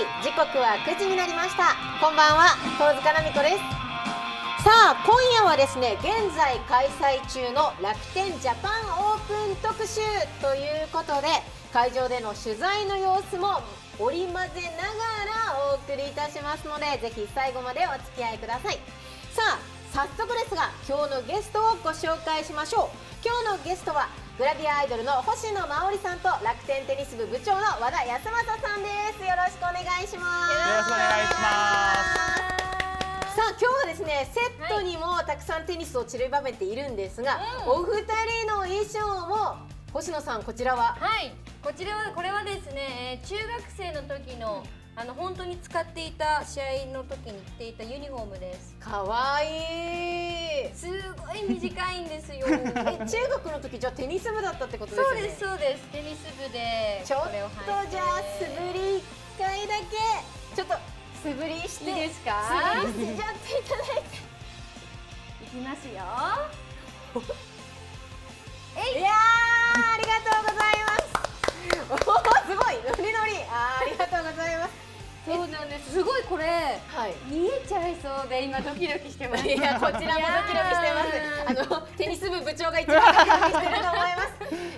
時刻は9時になりました。こんばんは、遠塚奈美子です。さあ、今夜はですね、現在開催中の楽天ジャパンオープン特集ということで、会場での取材の様子も織り交ぜながらお送りいたしますので、ぜひ最後までお付き合いください。さあ、早速ですが今日のゲストをご紹介しましょう。今日のゲストはグラビアアイドルの星野真織さんと楽天テニス部部長の和田康正さんです。よろしくお願いします。 よろしくお願いします。 さあ、今日はですね、セットにもたくさんテニスを散りばめているんですが、お二人の衣装も星野さん、こちらは？ はい、これはですね、中学生の時の本当に使っていた試合の時に着ていたユニフォームです。 かわいい。 すごい短いんですよ。 中学の時じゃあテニス部だったってことですよね。 そうですそうです。テニス部でちょっこれを履いて。 とじゃあ素振り1回だけちょっと素振りしていいですか？ 素振りしちゃっていただいていきますよ。 いやー、ありがとうございます。おー、すごいノリノリ。ありがとうございます。 そうなんです。すごいこれ、 はい、 見えちゃいそうで今ドキドキしてます。 いや、こちらもドキドキしてます。テニス部部長が一番ドキドキしてると思います。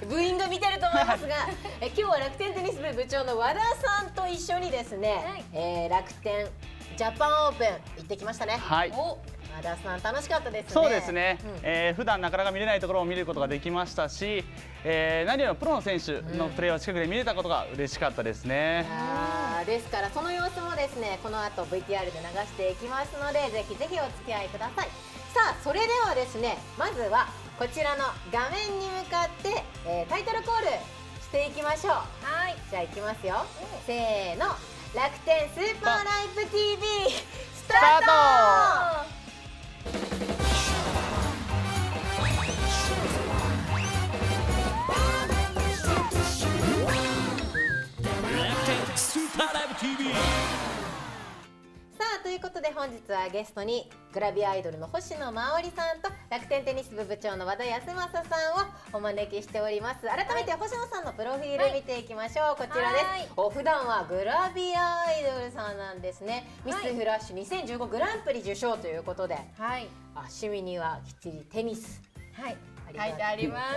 部員が見てると思いますが、今日は楽天テニス部部長の和田さんと一緒にですね、楽天ジャパンオープン行ってきましたね。 はい。 和田さん、楽しかったですね。 そうですね。普段なかなか見れないところを見ることができましたし、何よりプロの選手のプレーを近くで見れたことが嬉しかったですね。 ですからその様子もですね、この後 VTR で流していきますので、ぜひぜひお付き合いください。さあ、それではですね、まずはこちらの画面に向かって、タイトルコールしていきましょう。はい、じゃあいきますよ。せーの、楽天スーパーライブ TV スタート。さあ、ということで本日はゲストにグラビアアイドルの星野真織さんと楽天テニス部部長の和田康正さんをお招きしております。改めて星野さんのプロフィール見ていきましょう。こちらです。普段はグラビアアイドルさんなんですね。ミスフラッシュ2015グランプリ受賞ということで、趣味にはきっちりテニス。 書いてあります。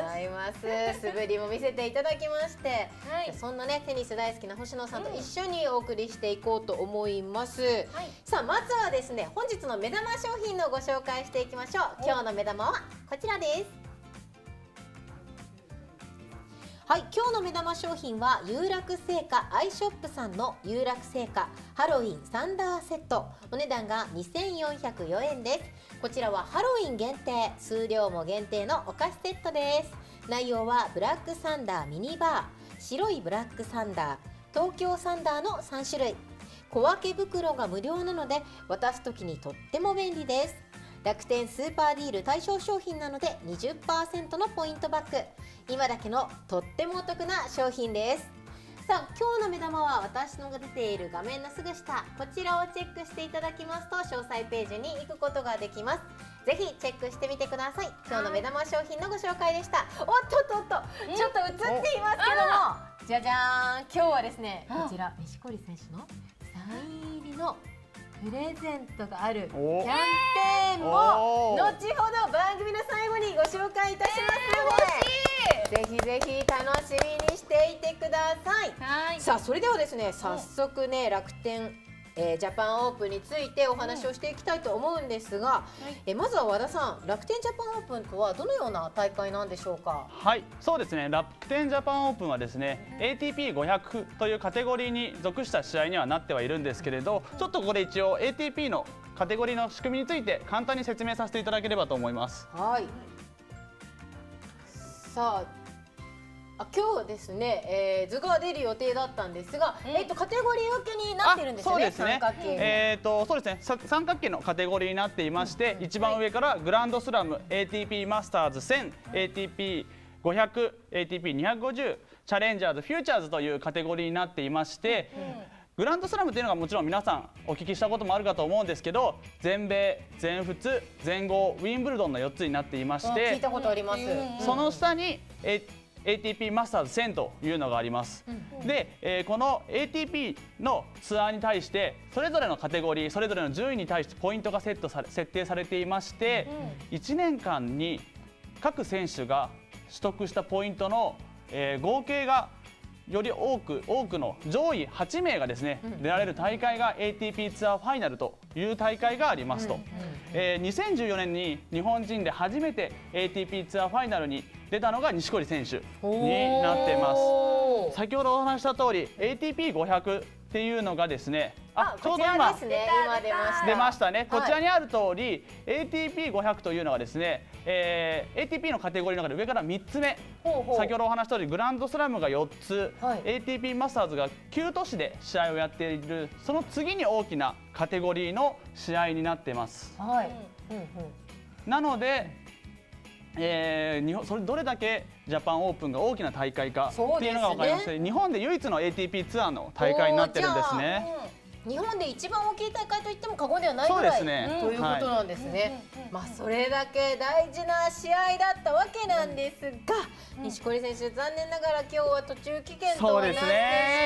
素振りも見せていただきまして、そんなねテニス大好きな星野さんと一緒にお送りしていこうと思います。さあ、まずはですね、本日の目玉商品のご紹介していきましょう。今日の目玉はこちらです。はい、今日の目玉商品は有楽製菓アイショップさんの有楽製菓ハロウィンサンダーセット。お値段が2404円です。こちらはハロウィン限定、数量も限定のお菓子セットです。内容はブラックサンダーミニバー、白いブラックサンダー、東京サンダーの3種類。小分け袋が無料なので渡す時にとっても便利です。楽天スーパーディール対象商品なので 20% のポイントバック。今だけのとってもお得な商品です。さあ、今日の目玉は私のが出ている画面のすぐ下、こちらをチェックしていただきますと詳細ページに行くことができます。ぜひチェックしてみてください。今日の目玉商品のご紹介でした。おっとっとっと、ちょっと映っていますけども、じゃじゃーん、今日はですね、こちら錦織選手のサイン入りのプレゼントがあるキャンペーンも後ほど番組の最後にご紹介いたしますので、ぜひぜひ楽しみにしていてください。さあ、それではですね、早速ね、楽天ジャパンオープンについてお話をしていきたいと思うんですが、まずは和田さん、楽天ジャパンオープンとはどのような大会なんでしょうか？ はい、そうですね。楽天ジャパンオープンはですね、ATP500 というカテゴリーに属した試合にはなってはいるんですけれど、ちょっとここで一応 ATP のカテゴリーの仕組みについて簡単に説明させていただければと思います。 はい。さあ、今日ですね、図が出る予定だったんですが、カテゴリー分けになってるんですよね。三角形。 そうですね。三角形のカテゴリーになっていまして、一番上からグランドスラム、ATP マスターズ1000、ATP500、ATP250、チャレンジャーズ、フューチャーズというカテゴリーになっていまして、グランドスラムというのがもちろん皆さんお聞きしたこともあるかと思うんですけど、全米、全仏、全豪、ウィンブルドンの4つになっていまして、 聞いたことあります。 その下に ATP マスターズ1000というのがあります。で、この ATP のツアーに対してそれぞれのカテゴリーそれぞれの順位に対してポイントが設定されていまして、1年間に各選手が取得したポイントの、合計がより多くの上位8名がですね、出られる大会が ATP ツアーファイナルという大会がありますと、2014年に日本人で初めて ATP ツアーファイナルに出たのが錦織選手になっています。先ほどお話した通り ATP500 っていうのがですね、 ちょうど今出ましたね。こちらにある通り ATP500 というのはですね、ATP のカテゴリーの中で上から3つ目、先ほどお話した通りグランドスラムが4つ、ATP マスターズが9都市で試合をやっている、その次に大きなカテゴリーの試合になっています。なのでそれどれだけジャパンオープンが大きな大会かっていうのが分かりまして、日本で唯一の ATP ツアーの大会になってるんですね。 日本で一番大きい大会といっても過言ではないぐらいということなんですね。それだけ大事な試合だったわけなんですが、錦織選手残念ながら今日は途中棄権となってしまいました。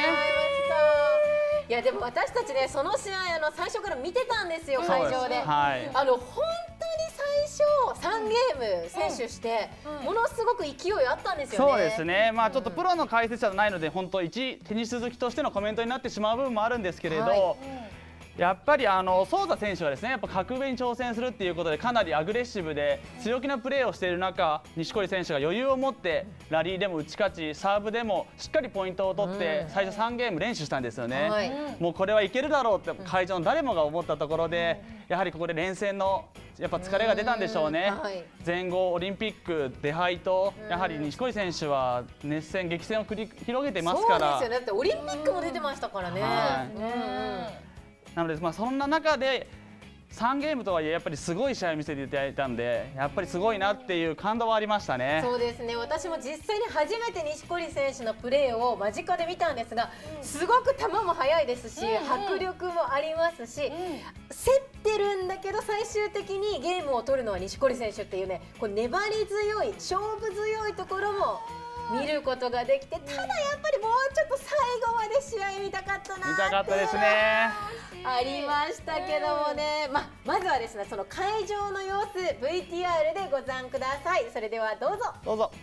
いやでも私たちね、その試合最初から見てたんですよ、会場で。本当に最初3ゲーム選手してものすごく勢いあったんですよね。 そうですね。ちょっとプロの解説者じゃないので本当一テニス好きとしてのコメントになってしまう部分もあるんですけれど、やっぱりソウザ選手はですね、やっぱ格上に挑戦するっていうことでかなりアグレッシブで強気なプレーをしている中、錦織選手が余裕を持ってラリーでも打ち勝ち、サーブでもしっかりポイントを取って最初3ゲーム連取したんですよね。もうこれはいけるだろうって会場の誰もが思ったところで、やはりここで連戦のやっぱ疲れが出たんでしょうね。前後オリンピック出敗と、やはり錦織選手は熱戦激戦を繰り広げてますから。 そうですよね。だってオリンピックも出てましたからね。 なのでそんな中で3ゲームとはいえやっぱりすごい試合を見せていただいたんで、やっぱりすごいなっていう感動はありましたね。 そうですね。私も実際に初めて錦織選手のプレーを間近で見たんですが、すごく球も速いですし、迫力もありますし、競ってるんだけど最終的にゲームを取るのは錦織選手っていうね、こう粘り強い勝負強いところも見ることができて、ただやっぱりもうちょっと最後まで試合見たかったなってですね。 ありましたけどもね、まずはですね、その会場の様子 VTR でご覧ください。それではどうぞ。 どうぞ。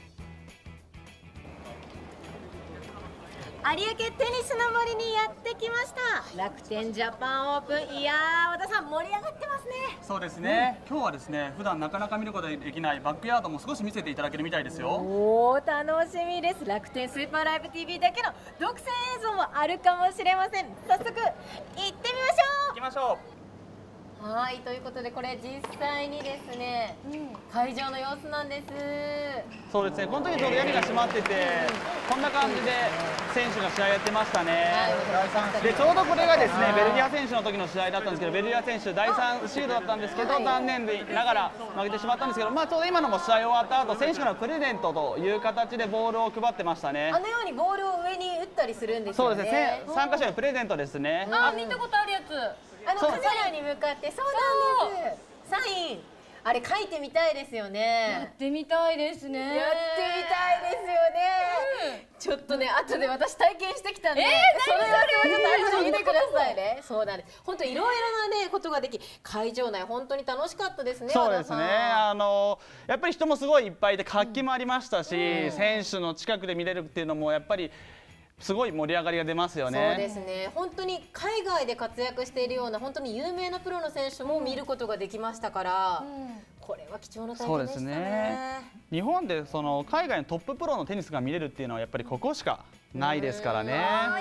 有明テニスの森にやってきました。楽天ジャパンオープン、いやー、和田さん盛り上がってますね。 そうですね。今日はですね、普段なかなか見ることができないバックヤードも少し見せていただけるみたいですよ。 おー、楽しみです。楽天スーパーライブ TV だけの独占映像もあるかもしれません。早速行ってみましょう。 行きましょう。 はい、ということでこれ実際にですね、会場の様子なんです。 そうですね。この時ちょうど屋根が閉まってて、こんな感じで選手が試合やってましたね。でちょうどこれがですね、ベルギア選手の時の試合だったんですけど、ベルギア選手第3シードだったんですけど、残念ながら負けてしまったんですけど、ちょうど今のも試合終わった後、選手からのプレゼントという形でボールを配ってましたね。 あのようにボールを上に打ったりするんですよね。 そうですね。参加者のプレゼントですね。 見たことあるやつ。 カメラに向かって、そうなんです。サイン、あれ書いてみたいですよね。 やってみたいですね。 やってみたいですよね。ちょっとね、後で私体験してきたんで、それをちょっと後で見てくださいね。そうなんです。本当いろいろなねことができ、会場内本当に楽しかったですね。 そうですね。やっぱり人もすごいいっぱいで活気もありましたし、選手の近くで見れるっていうのもやっぱりすごい盛り上がりが出ますよね。 そうですね。本当に海外で活躍しているような本当に有名なプロの選手も見ることができましたから、これは貴重な体験でしたね。 日本でその海外のトッププロのテニスが見れるっていうのはやっぱりここしかないですからね。 いいな。 そうなん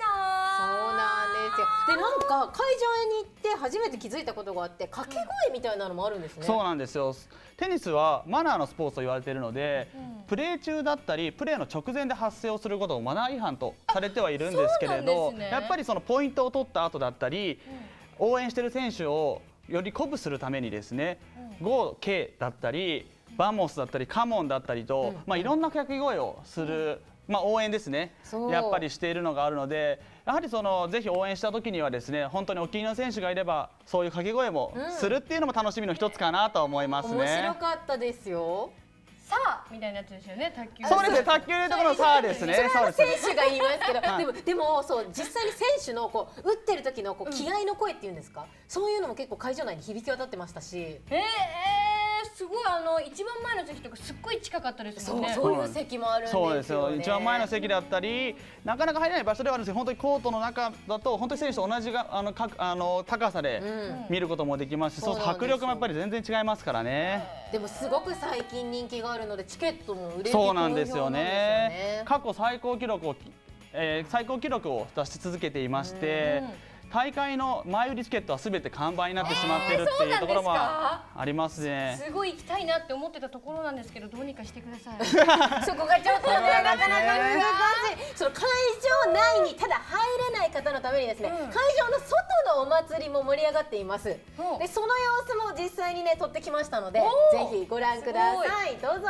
ですよ。でなんか会場に行って初めて気づいたことがあって、掛け声みたいなのもあるんですね。 そうなんですよ。テニスはマナーのスポーツと言われているので、プレー中だったりプレーの直前で発生をすることをマナー違反とされてはいるんですけれど、やっぱりそのポイントを取った後だったり、応援している選手をより鼓舞するためにですね、ゴー K だったりバモスだったりカモンだったりと、いろんな掛け声をする、応援ですね、やっぱりしているのがあるので、やはりぜひ応援した時にはですね、本当にお気に入りの選手がいればそういう掛け声もするっていうのも楽しみの一つかなと思いますね。 面白かったですよ。 さあみたいなやつですよね、卓球。 そうですね、卓球でいうところのサーですね。そうです。 選手が言いますけど、でもそう実際に選手のこう打ってる時のこう気合の声っていうんですか、そういうのも結構会場内に響き渡ってましたし。 すごい一番前の席とかすっごい近かったですもんね。 そういう席もあるんですよね。 そうですよ。一番前の席だったり、なかなか入れない場所ではあるんですけど、本当にコートの中だと本当に選手と同じが高さで見ることもできますし、そう迫力もやっぱり全然違いますからね。 でもすごく最近人気があるのでチケットも売れてそうなんですよね。過去最高記録を出し続けていまして。大会の前売りチケットはすべて完売になってしまっているっていうところもありますね。 すごい行きたいなって思ってたところなんですけど、どうにかしてください。 そこがちょっとね、なかなか難しい。その会場内にただ入れない方のためにですね、会場の外のお祭りも盛り上がっています。で、その様子も実際にね撮ってきましたので、ぜひご覧ください。どうぞ。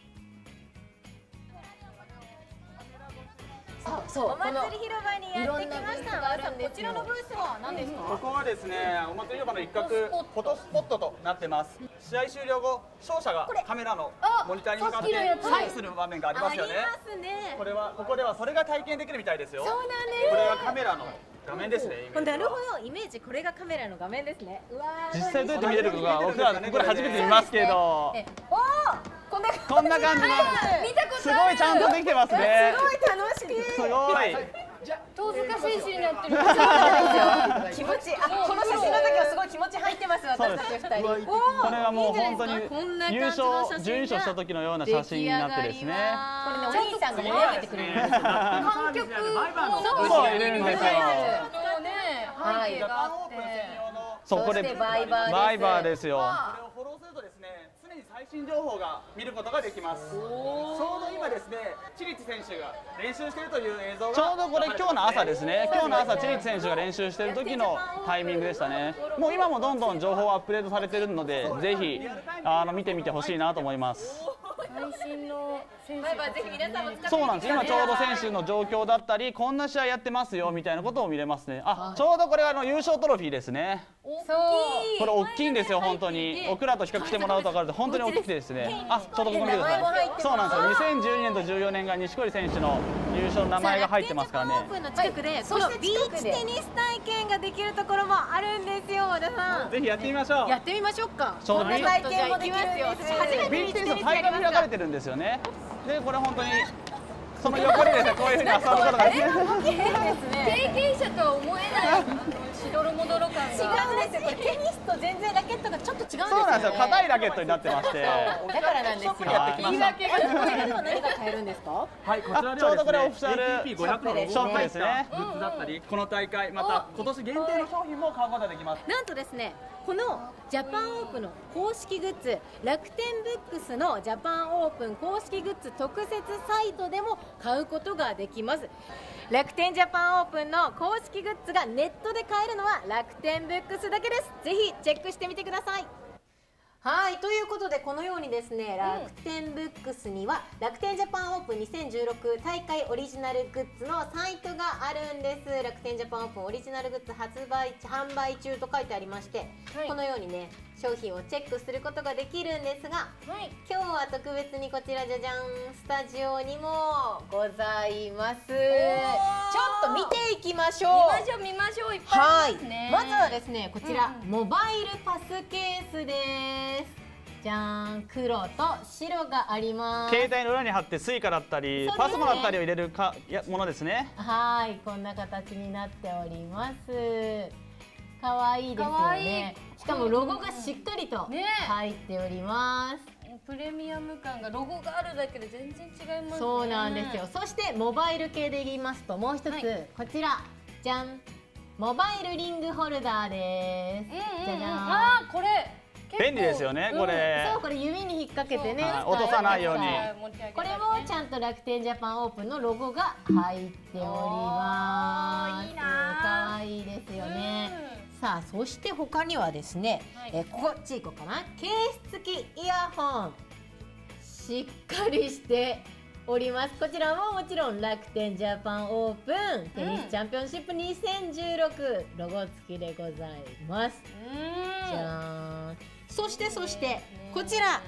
お祭り広場にやってきましたが、こちらのブースは何ですか？ ここはですね、お祭り広場の一角、フォトスポットとなってます。試合終了後、勝者がカメラのモニターに向かってサインする場面がありますよね。ここではそれが体験できるみたいですよ。そうなんです。これがカメラの画面ですね。 なるほど、イメージ、これがカメラの画面ですね。 実際どうやって見れるかが僕らこれ初めて見ますけど、こんな感じのすごいちゃんとできてますね。 すごい楽しい。 すごい。 遠塚選手になってる。 気持ち、この写真の時はすごい気持ち入ってます。私たち2人。 これはもう本当に準優勝した時のような写真になってですね。 これね、お兄さんが盛り上げてくれるんですよ。 観客そういるんですよ。 背景があって。 そうこれバイバーですよ。 これをフォローするとですね、常に最新情報が見ることができます。ちょうど今ですね、チリチ選手が練習しているという映像がちょうどこれ今日の朝ですね。今日の朝チリチ選手が練習している時のタイミングでしたね。もう今もどんどん情報アップデートされているので、ぜひ見てみてほしいなと思います。 最新の選手。 ぜひ皆さんも使ってみてください。 そうなんです。今ちょうど選手の状況だったり、こんな試合やってますよみたいなことを見れますね。ちょうどこれは優勝トロフィーですね。これ大きいんですよ、本当に。僕らと比較してもらうと分かると本当に大きくてですね。ちょうどここ見てください。そうなんですよ。2012年と14年が錦織選手の優勝の名前が入ってますからね。 オープンの近くでこのビーチテニス体験ができるところもあるんですよ、和田さん。 ぜひやってみましょう。 やってみましょうか。 ちょうどビー体験もできますよ。初めてビーチテニスの大会も開かれてるんですよね。でこれ本当にその横でですね、こういうふうに遊ぶことができる。 経験者とは思えないしどろもどろ感が。 違うんですよ。テニスと全然ラケットがちょっと違うんですよね。 そうなんですよ。硬いラケットになってまして。 だからなんですよ。 言い訳が。 こちらでは何が買えるんですか？ はい、こちらではちょうどこれオフィシャル ATP500 のロゴショップが入ったですね。 グッズだったり、この大会また今年限定の商品も買うことができます。 なんとですね、このジャパンオープンの公式グッズ、楽天ブックスのジャパンオープン公式グッズ特設サイトでも買うことができます。楽天ジャパンオープンの公式グッズがネットで買えるのは楽天ブックスだけです。ぜひチェックしてみてください。 はい、ということでこのようにですね、楽天ブックスには楽天ジャパンオープン2016大会オリジナルグッズのサイトがあるんです。楽天ジャパンオープンオリジナルグッズ販売中と書いてありまして、このようにね商品をチェックすることができるんですが、今日は特別にこちらじゃじゃん、スタジオにもございます。ちょっと見ていきましょう。 見ましょう。いっぱいありますね。 まずはですね、こちら、モバイルパスケースです。じゃーん、黒と白があります。 携帯の裏に貼ってスイカだったり、パスモだったりを入れるものですね。 はい、こんな形になっております。可愛いですよね。しかもロゴがしっかりと入っております。 プレミアム感が、ロゴがあるだけで全然違いますね。 そうなんですよ。そしてモバイル系で言いますと、もう一つ、こちらじゃん、モバイルリングホルダーです。じゃじゃん。 これ便利ですよね、これ。 そう、これ指に引っ掛けてね、 落とさないように。 これもちゃんと楽天ジャパンオープンのロゴが入っております。可愛いですよね。さあ、そして他にはですね、こっち行こうかな。ケース付きイヤホン、しっかりしております。こちらももちろん楽天ジャパンオープンテニスチャンピオンシップ2016ロゴ付きでございます。じゃーん。そしてこちら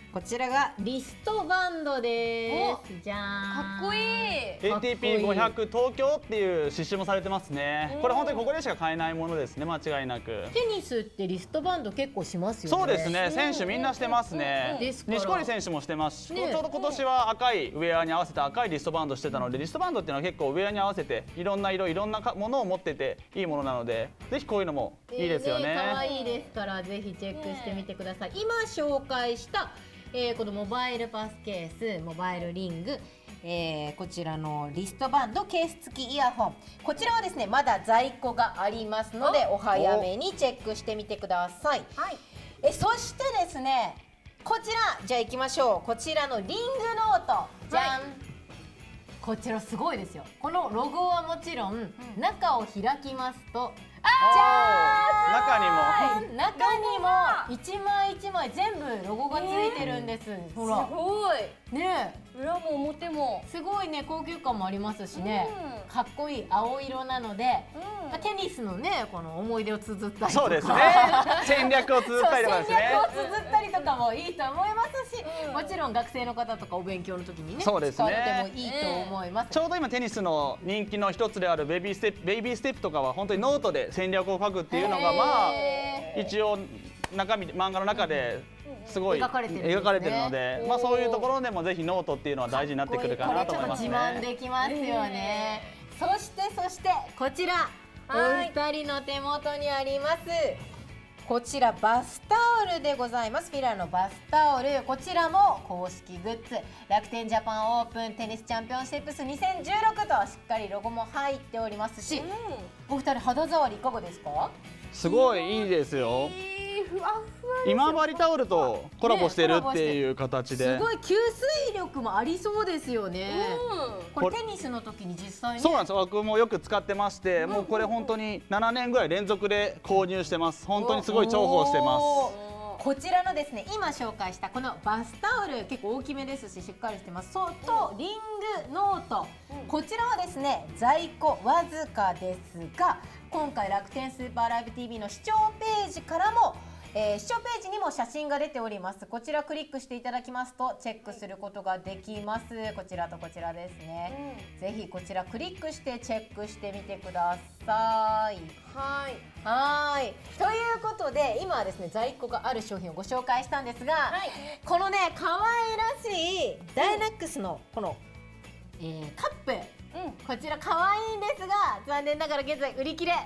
こちらがリストバンドです。じゃーん。 かっこいい。 ATP500 東京っていう刺繍もされてますね。これ本当にここでしか買えないものですね、間違いなく。 テニスってリストバンド結構しますよね。 そうですね、選手みんなしてますね。 ですから錦織選手もしてますし、 ねちょうど今年は赤いウェアに合わせて赤いリストバンドしてたので、リストバンドっていうのは結構ウェアに合わせていろんな色いろんなものを持ってていいものなので、ぜひこういうのもいいですよね。 可愛いですからぜひチェックしてみてください。今紹介したこのモバイルパスケース、モバイルリング、こちらのリストバンド、ケース付きイヤホン、こちらはですねまだ在庫がありますのでお早めにチェックしてみてください。 はい。 そしてですねこちらじゃあ行きましょう。こちらのリングノートじゃん、こちらすごいですよ。このロゴはもちろん、中を開きますと中にも一枚一枚全部ロゴがついてるんです。ほらすごい。 ね裏も表も。 すごいね、高級感もありますしね、かっこいい青色なので、まあテニスのねこの思い出を綴ったりとか、 そうですね、戦略を綴ったりとかですね。 戦略を綴ったりとかもいいと思いますし、もちろん学生の方とかお勉強の時にねそうですね使ってもいいと思います。 ちょうど今テニスの人気の一つであるベイビーステップとかは本当にノートで戦略を書くっていうのがまあ一応中身漫画の中ですごい描かれてるので、まあそういうところでもぜひノートっていうのは大事になってくるかなと思いますね。 これちょっと自慢できますよね。そしてこちらお二人の手元にあります。こちらバスタオルでございます。フィラのバスタオル、こちらも公式グッズ、楽天ジャパンオープンテニスチャンピオンシップス2016としっかりロゴも入っておりますし、お二人肌触りいかがですか？ すごいいいですよ。 ふわふわ。 今治タオルとコラボしてるっていう形で、 すごい吸水力もありそうですよね。これテニスの時に実際に、 そうなんですよ。僕もよく使ってまして、もうこれ本当に7年ぐらい連続で購入してます。本当にすごい重宝してます。 こちらのですね今紹介したこのバスタオル結構大きめですししっかりしてます。そうとリングノート、こちらはですね在庫わずかですが、今回楽天スーパーライブ TV の視聴ページからも視聴ページにも写真が出ております。こちらクリックしていただきますとチェックすることができます。こちらとこちらですね、ぜひこちらクリックしてチェックしてみてください。はいということで今はですね在庫がある商品をご紹介したんですが、このね可愛らしいダイナックスのこの、カップ、こちら可愛いんですが残念ながら現在売り切れ、もう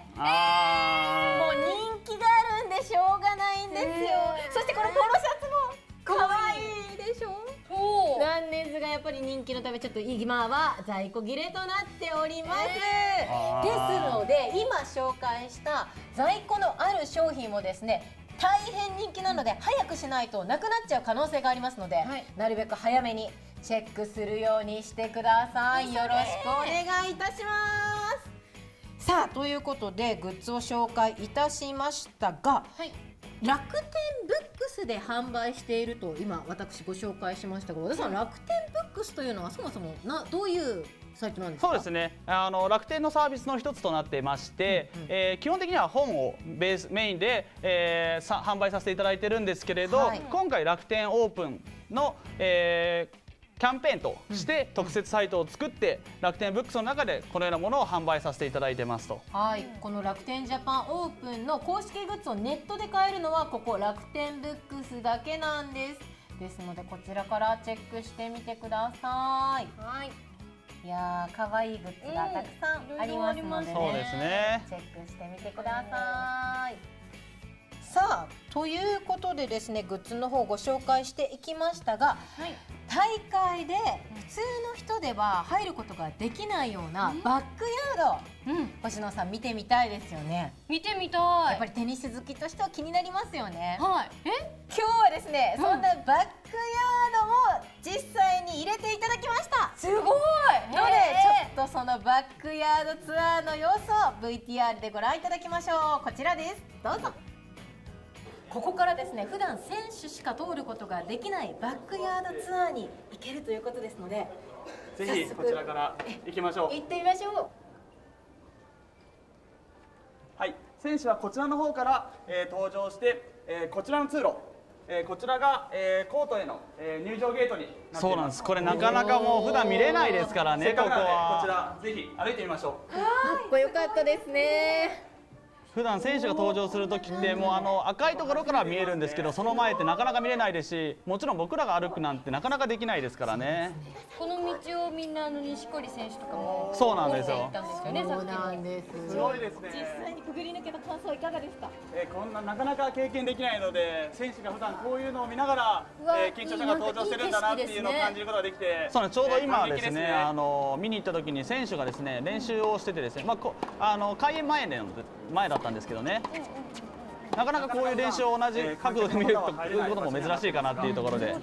人気があるんでしょうがないんですよ。そしてこのポロシャツも可愛いでしょ。なんですがやっぱり人気のためちょっと今は在庫切れとなっております。ですので今紹介した在庫のある商品もですね大変人気なので早くしないとなくなっちゃう可能性がありますので、なるべく早めにチェックするようにしてください。よろしくお願いいたします。さあということでグッズを紹介いたしましたが、楽天ブックスで販売していると今私ご紹介しましたが、和田さん、楽天ブックスというのはそもそもどういうサイトなんですか？ そうですね、楽天のサービスの一つとなっていまして、基本的には本をメインで、販売させていただいてるんですけれど、今回楽天オープンの、キャンペーンとして特設サイトを作って楽天ブックスの中でこのようなものを販売させていただいてますと。 この楽天ジャパンオープンの公式グッズをネットで買えるのはここ楽天ブックスだけなんです。ですのでこちらからチェックしてみてください。いやー可愛いグッズがたくさんありますのでね、 そうですね、 チェックしてみてください。さあということでですねグッズの方ご紹介していきましたが、大会で普通の人では入ることができないようなバックヤード、星野さん見てみたいですよね。 見てみたい。 やっぱりテニス好きとしては気になりますよね。 はい。 今日はですね、そんなバックヤードも実際に入れていただきました。 すごい。 のでちょっとそのバックヤードツアーの様子を VTR でご覧いただきましょう。こちらです。どうぞ。ここからですね普段選手しか通ることができないバックヤードツアーに行けるということですので、 ぜひこちらから行きましょう。 行ってみましょう。 はい、選手はこちらの方から、登場して、こちらの通路こちらが、コートへの、入場ゲートになっています。 そうなんです。これなかなかもう普段見れないですからね。ここせっかくなのでこちはらぜひ歩いてみましょう。 かっこよかったですね。 普段選手が登場する時ってもう赤いところから見えるんですけど、その前ってなかなか見れないですし、もちろん僕らが歩くなんてなかなかできないですからね。 この道をみんな錦織選手とかもそうなんですよ通っていたんですよね。さっそうきの。 なんです。 すごいですね。 実際にくぐり抜けた感想いかがですか。 こんななかなか経験できないので、選手が普段こういうのを見ながら、 うわ緊張者が登場してるんだなっていうのを感じることができて、 そうなんです。ちょうど今ですね、 感見に行った時に選手がですね練習をしててですね、開演前だったんですけどね。なかなかこういう練習を同じ角度で見ることも珍しいかなっていうところで。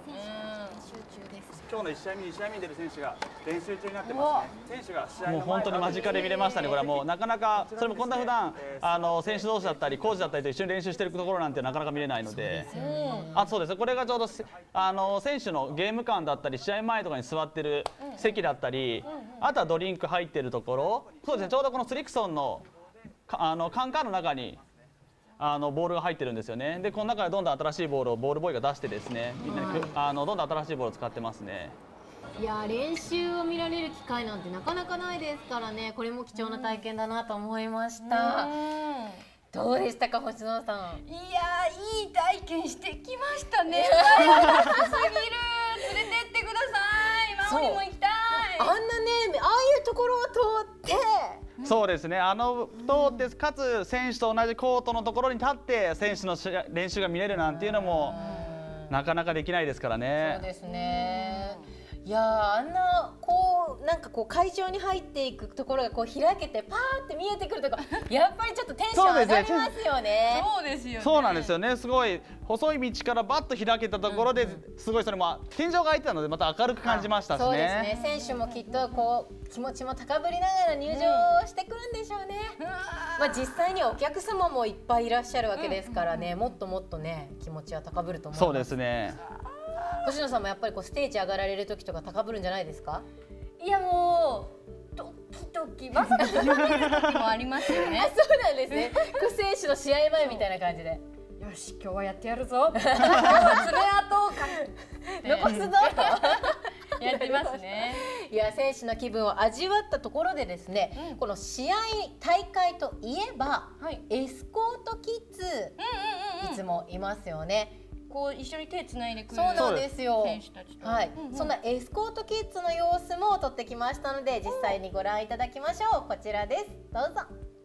今日の1試合目、2試合目に出る選手が練習中になってますね。選手が試合の前もう本当に間近で見れましたね。これはもうなかなかそれもこんな普段選手同士だったりコーチだったりと一緒に練習してるところなんてなかなか見れないので、そうですね。これがちょうど選手のゲーム館だったり試合前とかに座ってる席だったり、あとはドリンク入ってるところ、そうですね。ちょうどこのスリクソンのカンカンの中にボールが入ってるんですよね。でこの中でどんどん新しいボールをボールボーイが出してですね、みんなにどんどん新しいボールを使ってますね。 いや練習を見られる機会なんてなかなかないですからね。これも貴重な体験だなと思いました。どうでしたか星野さん。 いやー、いい体験してきましたね。羨ましすぎる。連れてってください。マオリも行きたい。 あんなね、ああいうところを通ってそうですね。通ってかつ選手と同じコートのところに立って選手の練習が見れるなんていうのもなかなかできないですからね。 そうですね。いやー、あんななんか会場に入っていくところが開けてパーって見えてくるとか、やっぱりちょっとテンション上がりますよね。 そうですよね。 そうなんですよね。すごい細い道からバッと開けたところですごいそれも天井が開いてたのでまた明るく感じましたしね。 そうですね。選手もきっと気持ちも高ぶりながら入場してくるんでしょうね。実際にお客様もいっぱいいらっしゃるわけですからね、もっともっとね気持ちは高ぶると思います。 そうですね。 星野さんもやっぱりステージ上がられる時とか高ぶるんじゃないですか？ いやもうドキドキまさかドキドキの時もありますよね。 そうなんですね。選手の試合前みたいな感じで。 よし、今日はやってやるぞ。今日は爪痕を残すぞとやってますね。 いや、選手の気分を味わったところでですね、この試合大会といえば、エスコートキッズ、いつもいますよね。 一緒に手つないでくる。 そうなんですよ。 選手たちと。 はい、そんなエスコートキッズの様子も撮ってきましたので、実際にご覧いただきましょう。こちらです。どうぞ。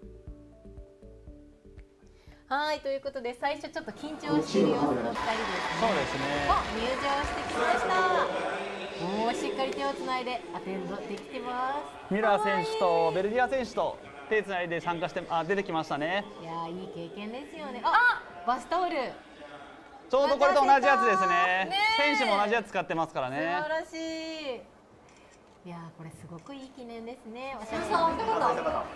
はい、ということで最初ちょっと緊張している様子の2人ですね。 そうですね。 入場してきました。もうしっかり手をつないでアテンドできてます。 ミュラー選手とベルディア選手と手つないで参加して出てきましたね。 いや、いい経験ですよね。バスタオル。 ちょうどこれと同じやつですね。選手も同じやつ使ってますからね。 素晴らしい。いや、これすごくいい記念ですね。お写真をどうぞ。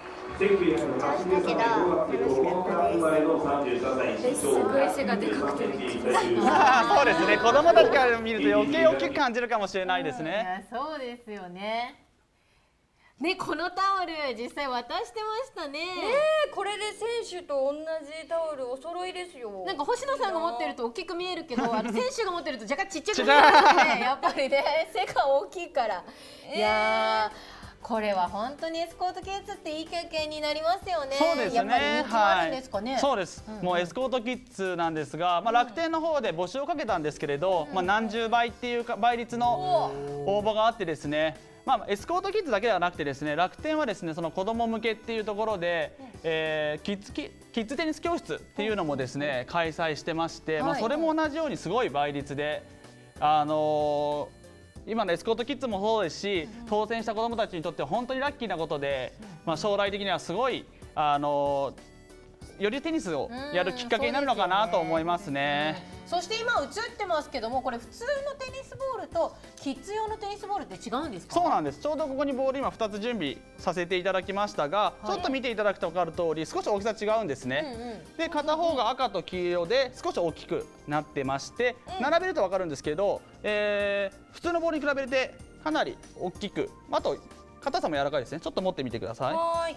すごい背がでかくてびっくりした。 そうですね。子供たちから見ると余計大きく感じるかもしれないですね。 そうですよね。ね、このタオル実際渡してましたね。 これで選手と同じタオルお揃いですよ。 なんか星野さんが持ってると大きく見えるけど、選手が持ってると若干ちっちゃく見えますね。やっぱりね、背が大きいから。いやー、これは本当にエスコートキッズっていい経験になりますよね。 そうですね。 やっぱり人気あるんですかね。 そうです。もうエスコートキッズなんですが、楽天の方で募集をかけたんですけれど、何十倍っていう倍率の応募があってですね。エスコートキッズだけではなくてですね、楽天はですね、その子ども向けっていうところで、キッズテニス教室っていうのもですね開催してまして、それも同じようにすごい倍率で、今のエスコートキッズもそうですし、当選した子どもたちにとっては本当にラッキーなことで、将来的にはすごいよりテニスをやるきっかけになるのかなと思いますね。 そして今映ってますけども、これ普通のテニスボールとキッズ用のテニスボールって違うんですか？ そうなんです。ちょうどここにボール今2つ準備させていただきましたが、ちょっと見ていただくと分かる通り少し大きさ違うんですね。で、片方が赤と黄色で少し大きくなってまして、並べると分かるんですけど、普通のボールに比べてかなり大きく、あと硬さも柔らかいですね。ちょっと持ってみてください。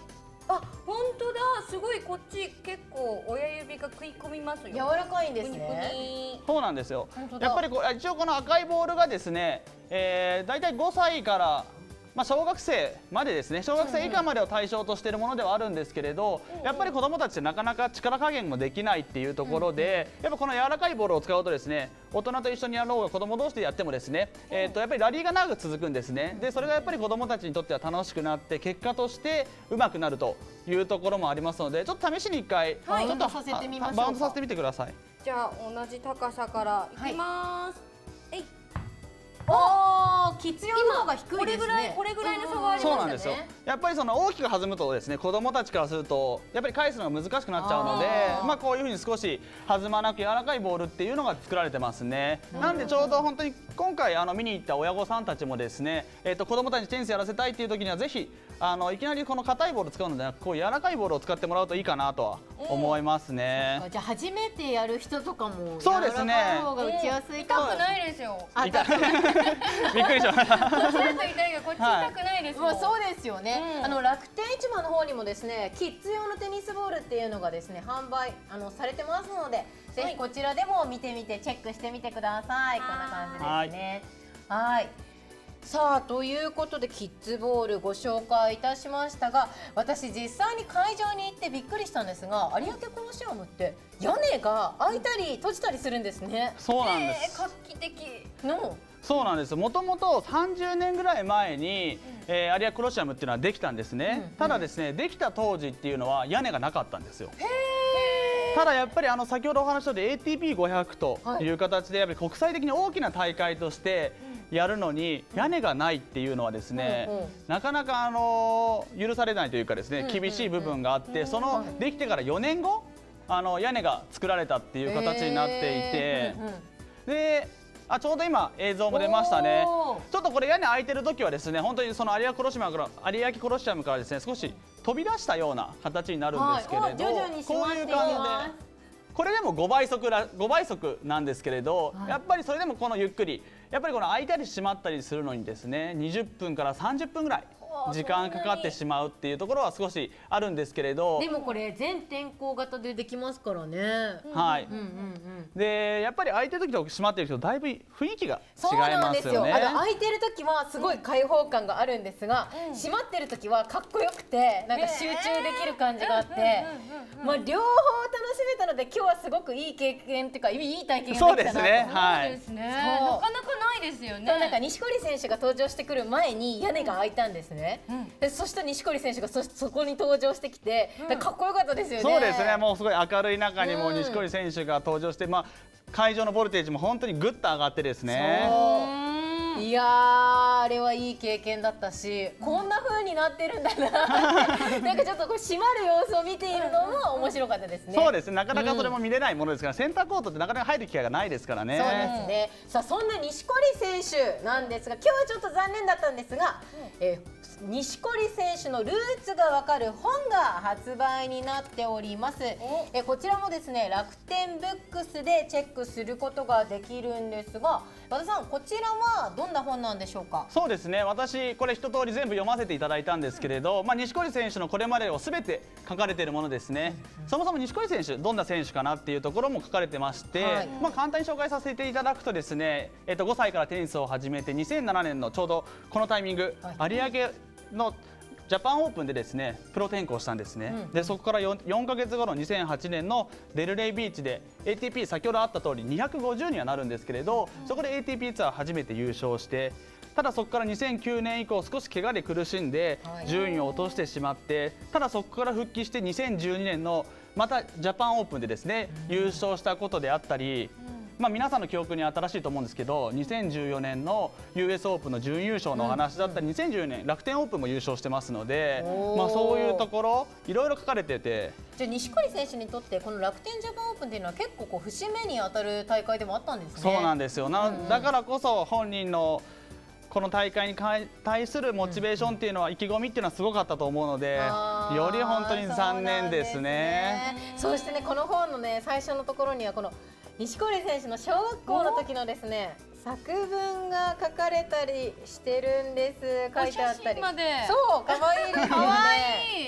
あ、本当だ。すごいこっち結構親指が食い込みますよ。 柔らかいんですぷにね。 ぷに。 そうなんですよ本当。だやっぱり一応この赤いボールがですね、だいたい5歳から小学生までですね、小学生以下までを対象としているものではあるんですけれど、やっぱり子どもたちってなかなか力加減もできないっていうところで、やっぱこの柔らかいボールを使うとですね、大人と一緒にやろうが子ども同士でやってもですね、やっぱりラリーが長く続くんですね。でそれがやっぱり子どもたちにとっては楽しくなって、結果として上手くなるというところもありますので、ちょっと試しに1回、 はいちょっとさせてみましょうかバウンドさせてみてください。 じゃあ同じ高さからいきます。えい。 おー、キツヨの方が低いですね。 これぐらいの差がありましたね。 そうなんですよ。やっぱりその大きく弾むとですね、子どもたちからするとやっぱり返すのが難しくなっちゃうので、こういうふうに少し弾まなく柔らかいボールっていうのが作られてますね。なんでちょうど本当に今回見に行った親御さんたちもですね、子どもたちにテニスやらせたいっていう時にはぜひいきなりこの硬いボールを使うのではなく、こう柔らかいボールを使ってもらうといいかなとは思いますね。 じゃあ初めてやる人とかもそうですね柔らかい方が打ちやすいかも。 痛くないですよ。 びっくりしました。 こっちだと痛いがこっち痛くないですもん。 まあそうですよね。楽天市場の方にもですね、キッズ用のテニスボールっていうのがですね販売されてますので、ぜひこちらでも見てみてチェックしてみてください。こんな感じですね。はい。さあということでキッズボールご紹介いたしましたが、私実際に会場に行ってびっくりしたんですが、有明コロシアムって屋根が開いたり閉じたりするんですね。 そうなんです。 画期的。 のそうなんです。もともと30年ぐらい前に、有明コロシアムっていうのはできたんですね。ただですね、できた当時っていうのは屋根がなかったんですよ。ただやっぱり先ほどお話ししたように ATP500 という形でやっぱり国際的に大きな大会としてやるのに屋根がないっていうのはですね、なかなか許されないというかですね、厳しい部分があって、そのできてから4年後屋根が作られたっていう形になっていて、でちょうど今映像も出ましたね。ちょっとこれ屋根開いてる時はですね、本当にその有明コロシアムからですね、少し飛び出したような形になるんですけれど、 徐々にこういう感じで、これでも5倍速なんですけれど、やっぱりそれでもこのゆっくり、やっぱりこの開いたり閉まったりするのにですね、20分から30分ぐらい時間かかってしまうっていうところは少しあるんですけれど、 でもこれ全天候型でできますからね。 はい。でやっぱり開いてる時と閉まってる時とだいぶ雰囲気が違いそうなんまですよ。 すよね。 開いてる時はすごい開放感があるんですが、閉まってる時はかっこよくてなんか集中できる感じがあって、まあ両方楽しめたので今日はすごくいい経験っていうかいい体験ができたなと。 そうですね。はい。 なかなかないですよね。 なんか錦織選手が登場してくる前に屋根が開いたんですね。でそして錦織選手がそこに登場してきて、かっこよかったですよね。 そうですね。もうすごい明るい中にも錦織選手が登場して、会場のボルテージも本当にぐっと上がってですね。 いやーあれはいい経験だったし、こんな風になってるんだなってなんかちょっとこう閉まる様子を見ているのも面白かったですね。 そうですね。なかなかそれも見れないものですから、センターコートってなかなか入る機会がないですからね。 そうですね。さあそんな錦織選手なんですが、今日はちょっと残念だったんですが、錦織選手のルーツがわかる本が発売になっております。こちらもですね、楽天ブックスでチェックすることができるんですが、和田さんこちらはどんな本なんでしょうか。 そうですね。私これ一通り全部読ませていただいたんですけれど、錦織選手のこれまでをすべて書かれているものですね。そもそも錦織選手どんな選手かなっていうところも書かれてまして、簡単に紹介させていただくとですね、5歳からテニスを始めて2007年のちょうどこのタイミング、有明のジャパンオープンでですねプロ転向したんですね。でそこから 4ヶ月後の2008年のデルレイビーチで ATP 先ほどあった通り250にはなるんですけれど、そこで ATP ツアー初めて優勝して、ただそこから2009年以降少し怪我で苦しんで順位を落としてしまって、ただそこから復帰して2012年のまたジャパンオープンでですね優勝したことであったり、皆さんの記憶に新しいと思うんですけど、2014年の US オープンの準優勝のお話だったり、2014年楽天オープンも優勝してますので、そういうところいろいろ書かれてて、 じゃあ錦織選手にとってこの楽天ジャパンオープンっていうのは結構こう節目に当たる大会でもあったんですね。 そうなんですよ。だからこそ本人のこの大会に対するモチベーションっていうのは、意気込みっていうのはすごかったと思うので、より本当に残念ですね。 そしてね、この本のね最初のところにはこの錦織選手の小学校の時のですね作文が書かれたりしてるんです。書いてあったり。 までそう、可愛いですよね。 可愛い。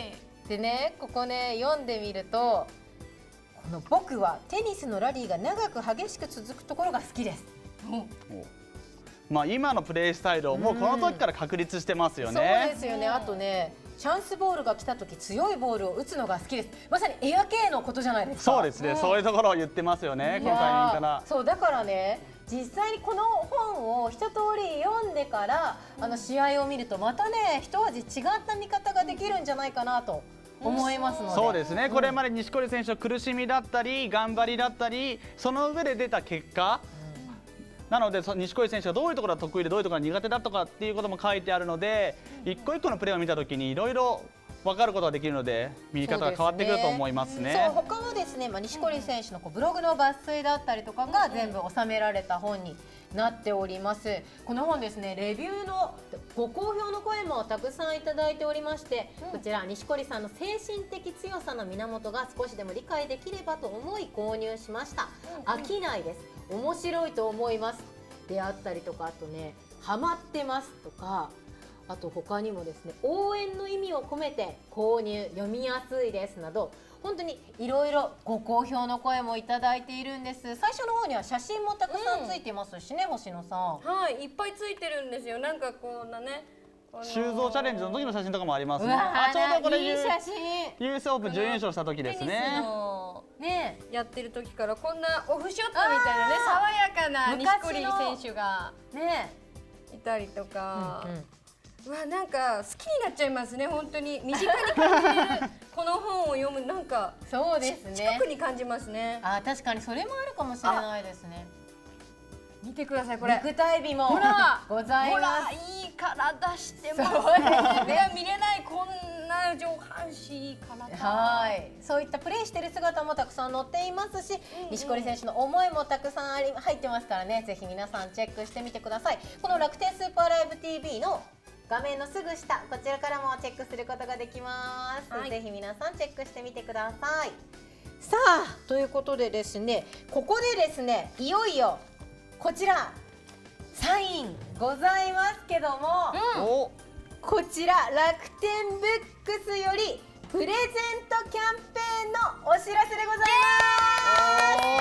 でね、ここね読んでみると、この僕はテニスのラリーが長く激しく続くところが好きです。 まあ今のプレースタイルをもうこの時から確立してますよね。 そうですよね。あとね、チャンスボールが来た時強いボールを打つのが好きです。まさにエア系のことじゃないですか。 そうですね、そういうところを言ってますよね、このタイミングから。 そうだからね、実際にこの本を一通り読んでから試合を見るとまたね一味違った見方ができるんじゃないかなと思いますので。 そうですね、これまで錦織選手の苦しみだったり頑張りだったり、その上で出た結果、なので錦織選手がどういうところが得意でどういうところが苦手だとかっていうことも書いてあるので、一個一個のプレーを見たときにいろいろ分かることができるので、見方が変わってくると思いますね。 そう、他はですね、錦織選手のブログの抜粋だったりとかが全部収められた本になっております。この本ですね、レビューのご好評の声もたくさんいただいておりまして、こちら錦織さんの精神的強さの源が少しでも理解できればと思い購入しました。飽きないです、面白いと思いますであったりとか、あとね、ハマってますとか、あと他にもですね、応援の意味を込めて購入、読みやすいですなど、本当にいろいろご好評の声もいただいているんです。最初の方には写真もたくさんついてますしね、星野さん。 はい、いっぱいついてるんですよ。なんかこんなね、 修造チャレンジの時の写真とかもありますね。 あ、 ちょうどこれいい写真。 ユースオープン準優勝した時ですテニスね。 のね、 やってる時からこんなオフショットみたいなね、爽やかな錦織選手がねいたりとか。 うんうん、 うわ、なんか好きになっちゃいますね。本当に身近に感じれるこの本を読む、なんかそうですね、 近くに感じますね。 あ、確かにそれもあるかもしれないですね。 見てください、これ肉体美もほらございほら、 ます。 いい体してますそうですね。 いや、見れないこんな上半身いい体。 はい、そういったプレーしている姿もたくさん載っていますし、錦織選手の思いもたくさん入ってますからね、ぜひ皆さんチェックしてみてください。この楽天スーパーライブ TV の画面のすぐ下、こちらからもチェックすることができます、はい、ぜひ皆さんチェックしてみてください。さあ、ということでですね、ここでですね、いよいよこちらサインございますけども、こちら楽天ブックスよりプレゼントキャンペーンのお知らせでございます。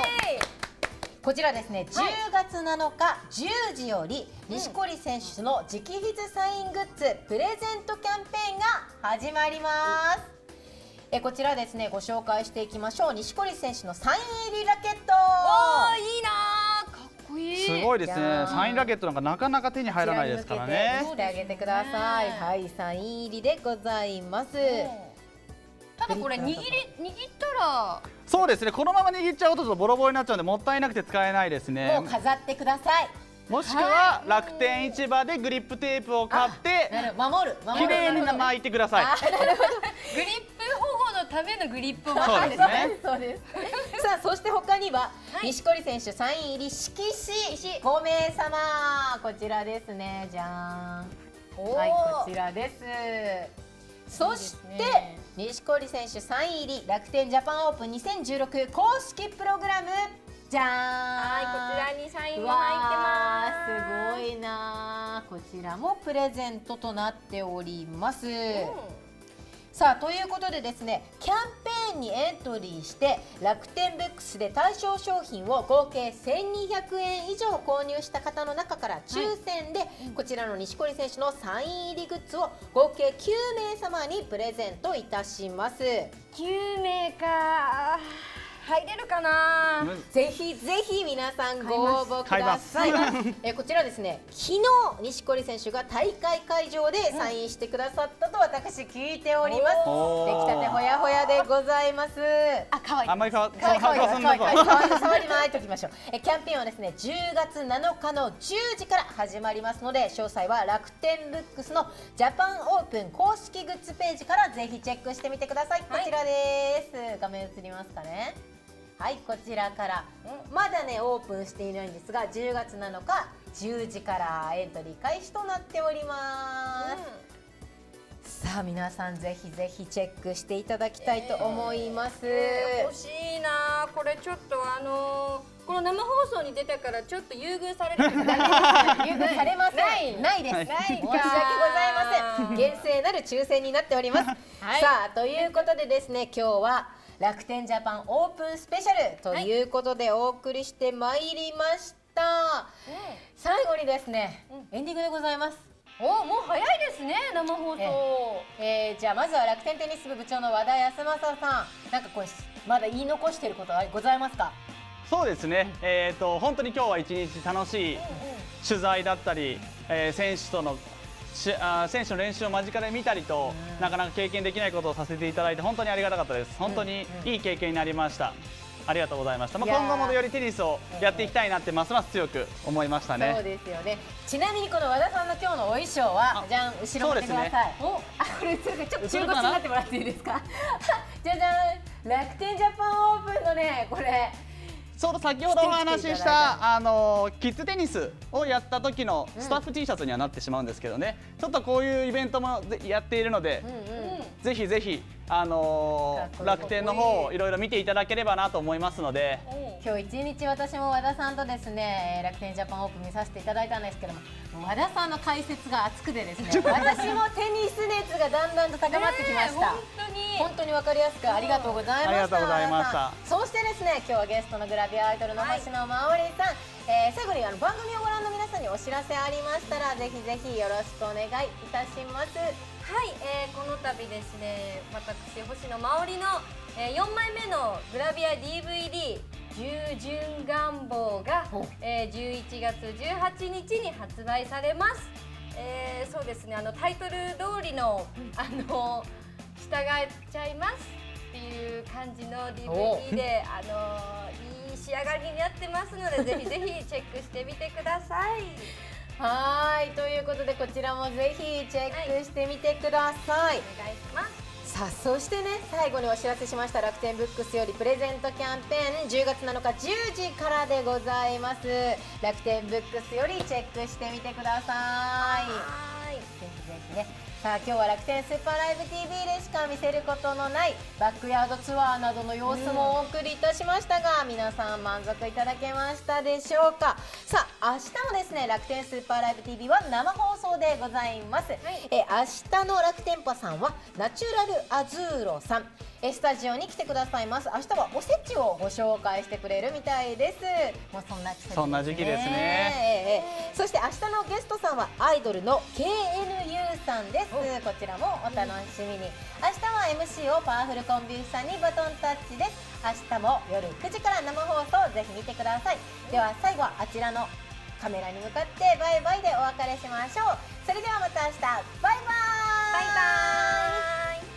こちらですね、10月7日10時より錦織選手の直筆サイングッズプレゼントキャンペーンが始まります。こちらですね、ご紹介していきましょう。錦織選手のサイン入りラケット。 いいなー、かっこいい。 すごいですね。サインラケットなんかなかなか手に入らないですからね。 してあげてください。はい、サイン入りでございます。 ただこれ握ったら、 そうですね、このまま握っちゃうとちょっとボロボロになっちゃうんで、もったいなくて使えないですね。 もう飾ってください。 もしくは楽天市場でグリップテープを買って守るきれいに巻いてください。 グリップ保護のためのグリップを巻くんですね。 そうです。さあ、そして他には錦織選手サイン入り色紙5名様、こちらですね。じゃーん。はい、こちらです。そして錦織選手サイン入り楽天ジャパンオープン2016公式プログラム。じゃーん。 はい、こちらにサインも入ってます。 すごいな。こちらもプレゼントとなっております。さあ、ということでですね、キャンペーンにエントリーして楽天ブックスで対象商品を合計1200円以上購入した方の中から抽選で、こちらの錦織選手のサイン入りグッズを合計9名様にプレゼントいたします。 9名か、入れるかな。 ぜひぜひ皆さんご応募ください。こちらですね、昨日錦織選手が大会会場でサインしてくださったと私聞いております。出来たてほやほやでございます。あ、可愛い。 あんまり触りまいときましょう。キャンペーンはですね、10月7日の10時から始まりますので、詳細は楽天ブックスのジャパンオープン公式グッズページからぜひチェックしてみてください。こちらです。画面映りますかね。はい、こちらからまだねオープンしていないんですが、10月7日10時からエントリー開始となっております。 さあ皆さんぜひぜひチェックしていただきたいと思います。 欲しいな。これちょっとこの生放送に出たからちょっと優遇されるんですか？ 優遇されません。ないです。申し訳ございません。厳正なる抽選になっております。さあということでですね、今日は楽天ジャパンオープンスペシャルということでお送りしてまいりました。最後にですね、エンディングでございます。 もう早いですね、生放送。 じゃあまずは楽天テニス部部長の和田康正さん、なんかこれまだ言い残していることはございますか？ そうですね、本当に今日は一日楽しい取材だったり、選手の練習を間近で見たりと、なかなか経験できないことをさせていただいて本当にありがたかったです。本当にいい経験になりました。ありがとうございました。今後もよりテニスをやっていきたいなってますます強く思いましたね。 そうですよね。ちなみにこの和田さんの今日のお衣装はじゃん、後ろ向いてください。これ映るか、ちょっと中腰になってもらっていいですか？じゃじゃん、楽天ジャパンオープンのね、これちょうど先ほどお話ししたキッズテニスをやった時のスタッフ T シャツにはなってしまうんですけどね、ちょっとこういうイベントもやっているので、ぜひぜひ楽天の方をいろいろ見ていただければなと思いますので、 今日一日私も和田さんとですね楽天ジャパンオープン見させていただいたんですけども、和田さんの解説が熱くてですね私もテニス熱がだんだんと高まってきました。本当に分かりやすくありがとうございました。 ありがとうございました。 そしてですね、今日はゲストのグラビアアイドルの星野真織さん、最後に番組をご覧の皆さんにお知らせありましたらぜひぜひよろしくお願いいたします。 はい、この度ですね、私星野真織の、4枚目のグラビア DVD 従順願望が、11月18日に発売されます。そうですね、タイトル通りの従っちゃいますっていう感じの DVD でいい仕上がりになってますのでぜひぜひチェックしてみてください。 はい、ということでこちらもぜひチェックしてみてください。 お願いします。 さあそしてね、最後にお知らせしました楽天ブックスよりプレゼントキャンペーン10月7日10時からでございます。楽天ブックスよりチェックしてみてください。ぜひぜひね。さあ今日は楽天スーパーライブ TV でしか見せることのないバックヤードツアーなどの様子もお送りいたしましたが、皆さん満足いただけましたでしょうか。さあ明日もですね楽天スーパーライブ TV は生放送でございます。明日の楽天パさんはナチュラルアズーロさんスタジオに来てくださいます。明日はおせちをご紹介してくれるみたいです。もうそんな季節ですね。 そんな時期ですね。 そして明日のゲストさんはアイドルの KNU さんです。こちらもお楽しみに。明日は MC をパワフルコンビューさんにバトンタッチです。明日も夜9時から生放送ぜひ見てください。では最後はあちらのカメラに向かってバイバイでお別れしましょう。それではまた明日、バイバイ。 バイバイ。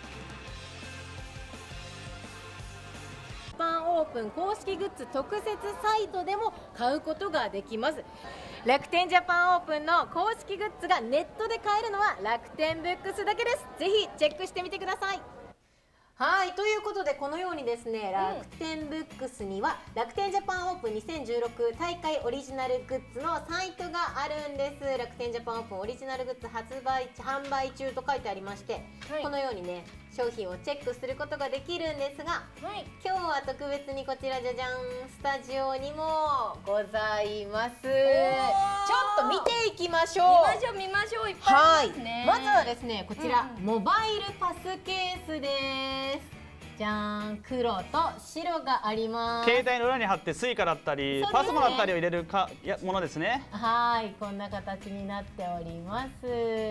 ジャパンオープン公式グッズ特設サイトでも買うことができます。楽天ジャパンオープンの公式グッズがネットで買えるのは楽天ブックスだけです。ぜひチェックしてみてください。はい、ということでこのようにですね、楽天ブックスには楽天ジャパンオープン2016大会オリジナルグッズのサイトがあるんです。楽天ジャパンオープンオリジナルグッズ販売中と書いてありまして、このようにね商品をチェックすることができるんですが、今日は特別にこちらじゃじゃん、スタジオにもございます。ちょっと見ていきましょう。 見ましょう。いっぱいありますね。 まずはですね、こちら、モバイルパスケースです。じゃーん、黒と白があります。 携帯の裏に貼ってスイカだったり、パスモだったりを入れるものですね。 はい、こんな形になっております。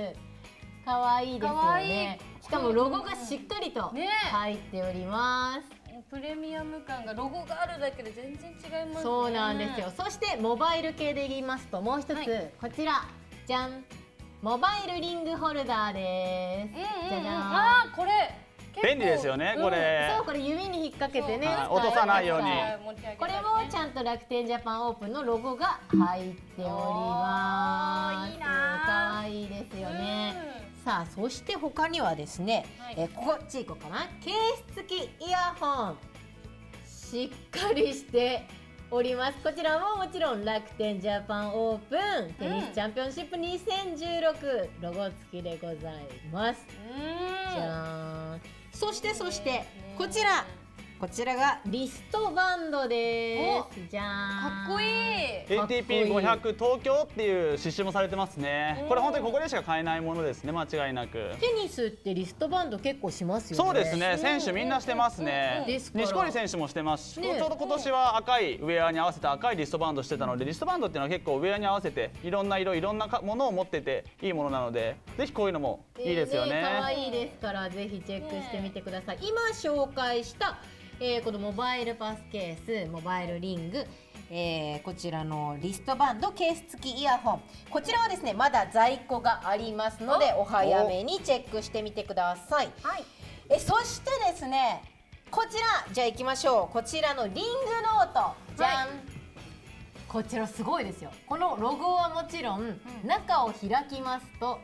可愛いですよね。しかもロゴがしっかりと入っております。 プレミアム感が、ロゴがあるだけで全然違いますね。 そうなんですよ。そしてモバイル系で言いますともう一つ、こちらじゃん、モバイルリングホルダーです。じゃじゃん。 これ便利ですよね、これ。 そう、これ指に引っ掛けてね、 落とさないように。 これもちゃんと楽天ジャパンオープンのロゴが入っております。可愛いですよね。さあ、そして他にはですね、こっち行こうかな。ケース付きイヤホン、しっかりしております。こちらももちろん楽天ジャパンオープンテニスチャンピオンシップ2016ロゴ付きでございます。じゃーん。そしてこちらがリストバンドです。じゃーん。 かっこいい。 ATP500 東京っていう刺繍もされてますね。これ本当にここでしか買えないものですね、間違いなく。 テニスってリストバンド結構しますよね。 そうですね、選手みんなしてますね。 ですから錦織選手もしてますし、 ねちょうど今年は赤いウェアに合わせて赤いリストバンドしてたので、リストバンドっていうのは結構ウェアに合わせていろんな色いろんなものを持ってていいものなので、ぜひこういうのもいいですよね。 可愛いですからぜひチェックしてみてください。今紹介したこのモバイルパスケース、モバイルリング、こちらのリストバンド、ケース付きイヤホン、こちらはですねまだ在庫がありますのでお早めにチェックしてみてください。 はい。 そしてですねこちらじゃあ行きましょう。こちらのリングノートじゃん、こちらすごいですよ。このロゴはもちろん、中を開きますと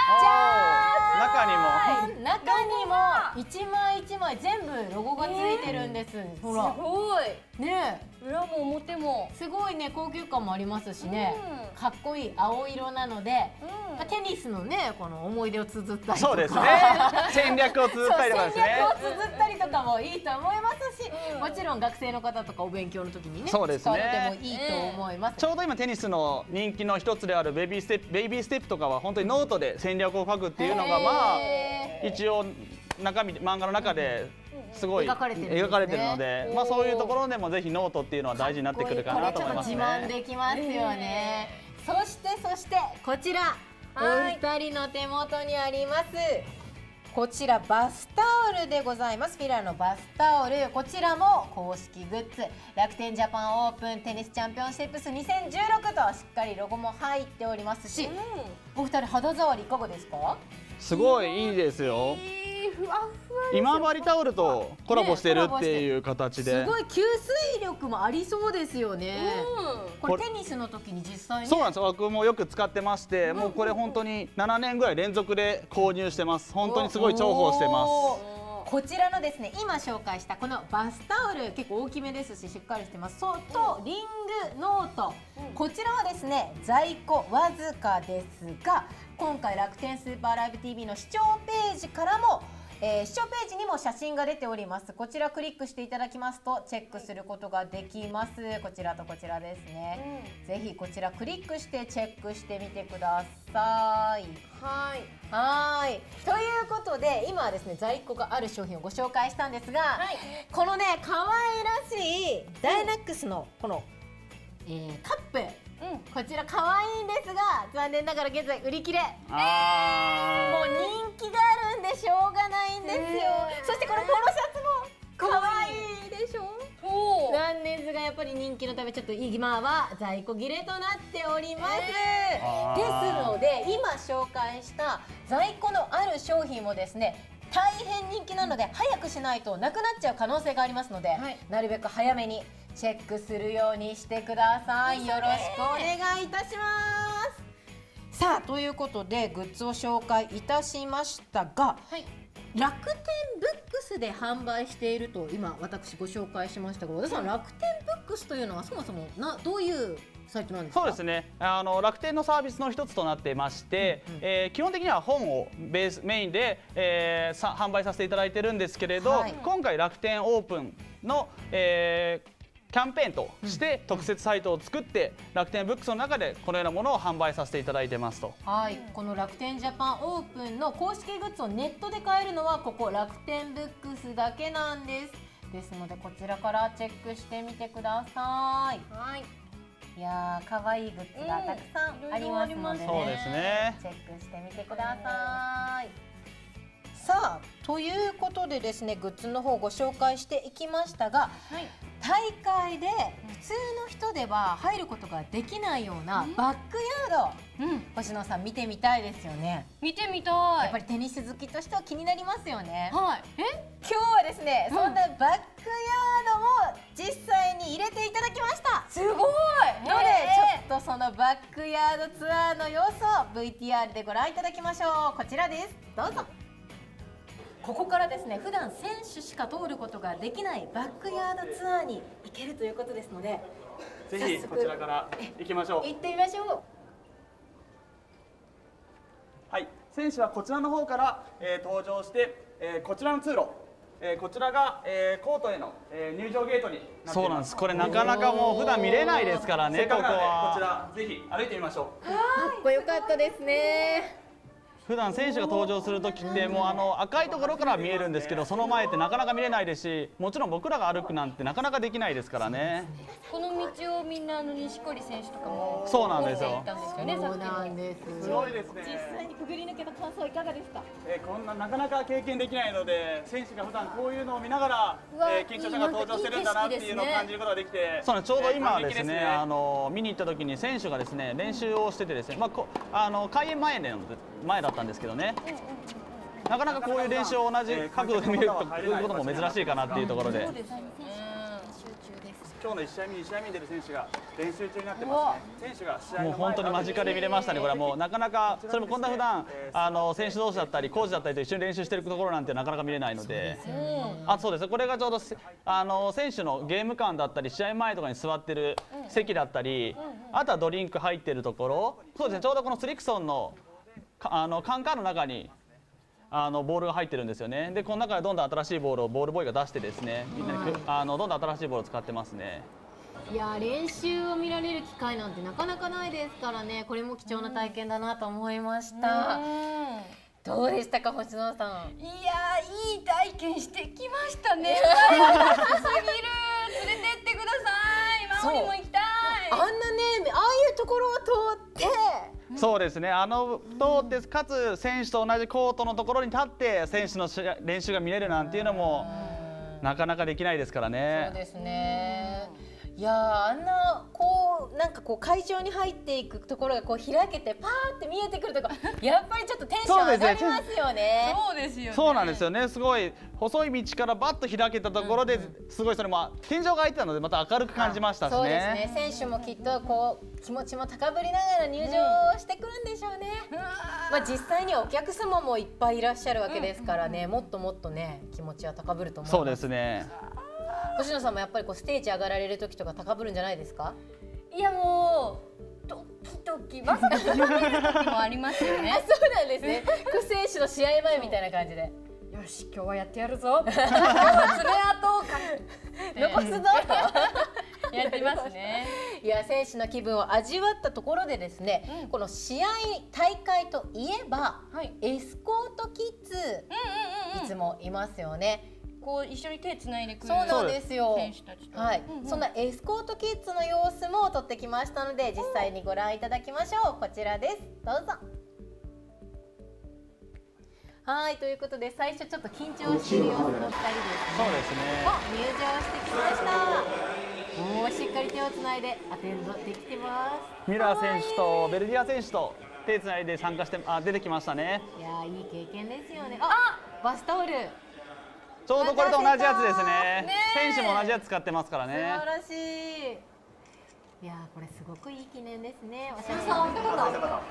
中にも中にも一枚一枚全部ロゴがついてるんです。ほらすごい。 ね裏も表も。 すごいね、高級感もありますしね、かっこいい青色なので、まあテニスのねこの思い出を綴ったりとか、 そうですね、戦略を綴ったりとかですね。 戦略を綴ったりとかもいいと思いますし、もちろん学生の方とかお勉強の時にねそうですね使ってもいいと思います。 ちょうど今テニスの人気の一つであるベイビーステップとかは本当にノートで戦略を書くっていうのがまあ一応中身漫画の中ですごい描かれてるので、まあそういうところでもぜひノートっていうのは大事になってくるかなと思いますね。 これちょっと自慢できますよね。そしてこちらお二人の手元にあります。こちらバスタオルでございます。フィラのバスタオル、こちらも公式グッズ、楽天ジャパンオープンテニスチャンピオンシップス2016としっかりロゴも入っておりますし、お二人肌触りいかがですか？ すごいいいですよ。 ふわふわ。 今治タオルとコラボしてるっていう形で、 すごい吸水力もありそうですよね。これテニスの時に実際にそうなんですよ。僕もよく使ってまして、もうこれ本当に7年ぐらい連続で購入してます。本当にすごい重宝してます。 こちらのですね今紹介したこのバスタオル結構大きめですししっかりしてます。そうとリングノート、こちらはですね在庫わずかですが、今回楽天スーパーライブ TV の視聴ページからも視聴ページにも写真が出ております。こちらクリックしていただきますとチェックすることができます。こちらとこちらですね、ぜひこちらクリックしてチェックしてみてください。はいということで今はですね在庫がある商品をご紹介したんですが、このね可愛らしいダイナックスのこの、カップ、こちら可愛いんですが残念ながら現在売り切れ、もう人気があるんでしょうがないんですよ。そしてこのポロシャツも可愛いでしょ。なんですがやっぱり人気のためちょっと今は在庫切れとなっております。ですので今紹介した在庫のある商品もですね大変人気なので早くしないとなくなっちゃう可能性がありますので、なるべく早めにチェックするようにしてください。よろしくお願いいたします。さあということでグッズを紹介いたしましたが、楽天ブックスで販売していると今私ご紹介しましたが、和田さん、楽天ブックスというのはそもそもどういうサイトなんですか？ そうですね、楽天のサービスの一つとなっていまして、基本的には本をメインで、販売させていただいてるんですけれど、今回楽天オープンの、キャンペーンとして特設サイトを作って、楽天ブックスの中でこのようなものを販売させていただいてますと。 この楽天ジャパンオープンの公式グッズをネットで買えるのはここ楽天ブックスだけなんです。ですのでこちらからチェックしてみてください。いやー可愛いグッズがたくさんありますのでそうですね、 チェックしてみてください。さあということでですねグッズの方ご紹介していきましたが、大会で普通の人では入ることができないようなバックヤード、星野さん見てみたいですよね。 見てみたい。 やっぱりテニス好きとしては気になりますよね。 はい。 今日はですね、そんなバックヤードも実際に入れていただきました。 すごい。 のでちょっとそのバックヤードツアーの様子を VTR でご覧いただきましょう。こちらです。どうぞ。ここからですね普段選手しか通ることができないバックヤードツアーに行けるということですので、 ぜひこちらから行きましょう。 行ってみましょう。 はい、選手はこちらの方から、登場して、こちらの通路、こちらが、コートへの、入場ゲートになっています。 そうなんです。これなかなかもう普段見れないですからね。ここせっかくなのでこちはらぜひ歩いてみましょう。 かっこよかったですね。 普段選手が登場する時ってもう赤いところから見えるんですけど、その前ってなかなか見れないですし、もちろん僕らが歩くなんてなかなかできないですからね。 この道をみんな錦織選手とかもそうなんですよ通っていたんですよね。さっそうきの。 なんです。 すごいですね。 実際にくぐり抜けた感想いかがですか。 こんななかなか経験できないので、選手が普段こういうのを見ながら、 うわ緊張者が登場してるんだなっていうのを感じることができて、 そうなんです。ちょうど今ですね、 感見に行った時に選手がですね練習をしててですね、開演前だったんですけどね。なかなかこういう練習を同じ角度で見ることも珍しいかなっていうところで。 今日の1試合目、2試合目に出る選手が練習中になってますね。選手が試合の前もう本当に間近で見れましたね。これはもうなかなかそれもこんな普段選手同士だったりコーチだったりと一緒に練習してるところなんてなかなか見れないので、そうです。これがちょうど選手のゲーム館だったり試合前とかに座ってる席だったり、あとはドリンク入ってるところ、そうですね。ちょうどこのスリクソンのカンカンの中にボールが入ってるんですよね。でこの中でどんどん新しいボールをボールボーイが出してですね、みんなにどんどん新しいボールを使ってますね。 いや練習を見られる機会なんてなかなかないですからね。これも貴重な体験だなと思いました。どうでしたか星野さん。 いやー、いい体験してきましたね。羨ましすぎる。連れてってください。マオリも行きたい。 あんなね、ああいうところを通ってそうですね。通ってかつ選手と同じコートのところに立って選手の練習が見れるなんていうのもなかなかできないですからね。 そうですね。いやー、あんななんか会場に入っていくところが開けてパーって見えてくるとか、やっぱりちょっとテンション上がりますよね。 そうですよね。 そうなんですよね。すごい細い道からバッと開けたところですごいそれも天井が開いてたのでまた明るく感じましたしね。 そうですね。選手もきっと気持ちも高ぶりながら入場してくるんでしょうね。実際にお客様もいっぱいいらっしゃるわけですからね、もっともっとね気持ちは高ぶると思います。 そうですね。 星野さんもやっぱりステージ上がられる時とか高ぶるんじゃないですか。 いやもうドキドキまさか飛ばれる時もありますよね。 そうなんですね。選手の試合前みたいな感じで。 よし、今日はやってやるぞ。今日は爪痕を残すぞとやってますね。 いや、選手の気分を味わったところでですね、この試合大会といえば、エスコートキッズ、いつもいますよね。 一緒に手つないでくる。 そうなんですよ。 選手たちと。 はい、そんなエスコートキッズの様子も撮ってきましたので、実際にご覧いただきましょう。こちらです。どうぞ。はい、ということで最初ちょっと緊張している様子の2人ですね。 そうですね。 入場してきました。もうしっかり手をつないでアテンドできてます。 ミュラー選手とベルディア選手と手つないで参加して出てきましたね。 いや、いい経験ですよね。バスタオル。 ちょうどこれと同じやつですね。選手も同じやつ使ってますからね。 素晴らしい。いや、これすごくいい記念ですね。お写真をどうぞ。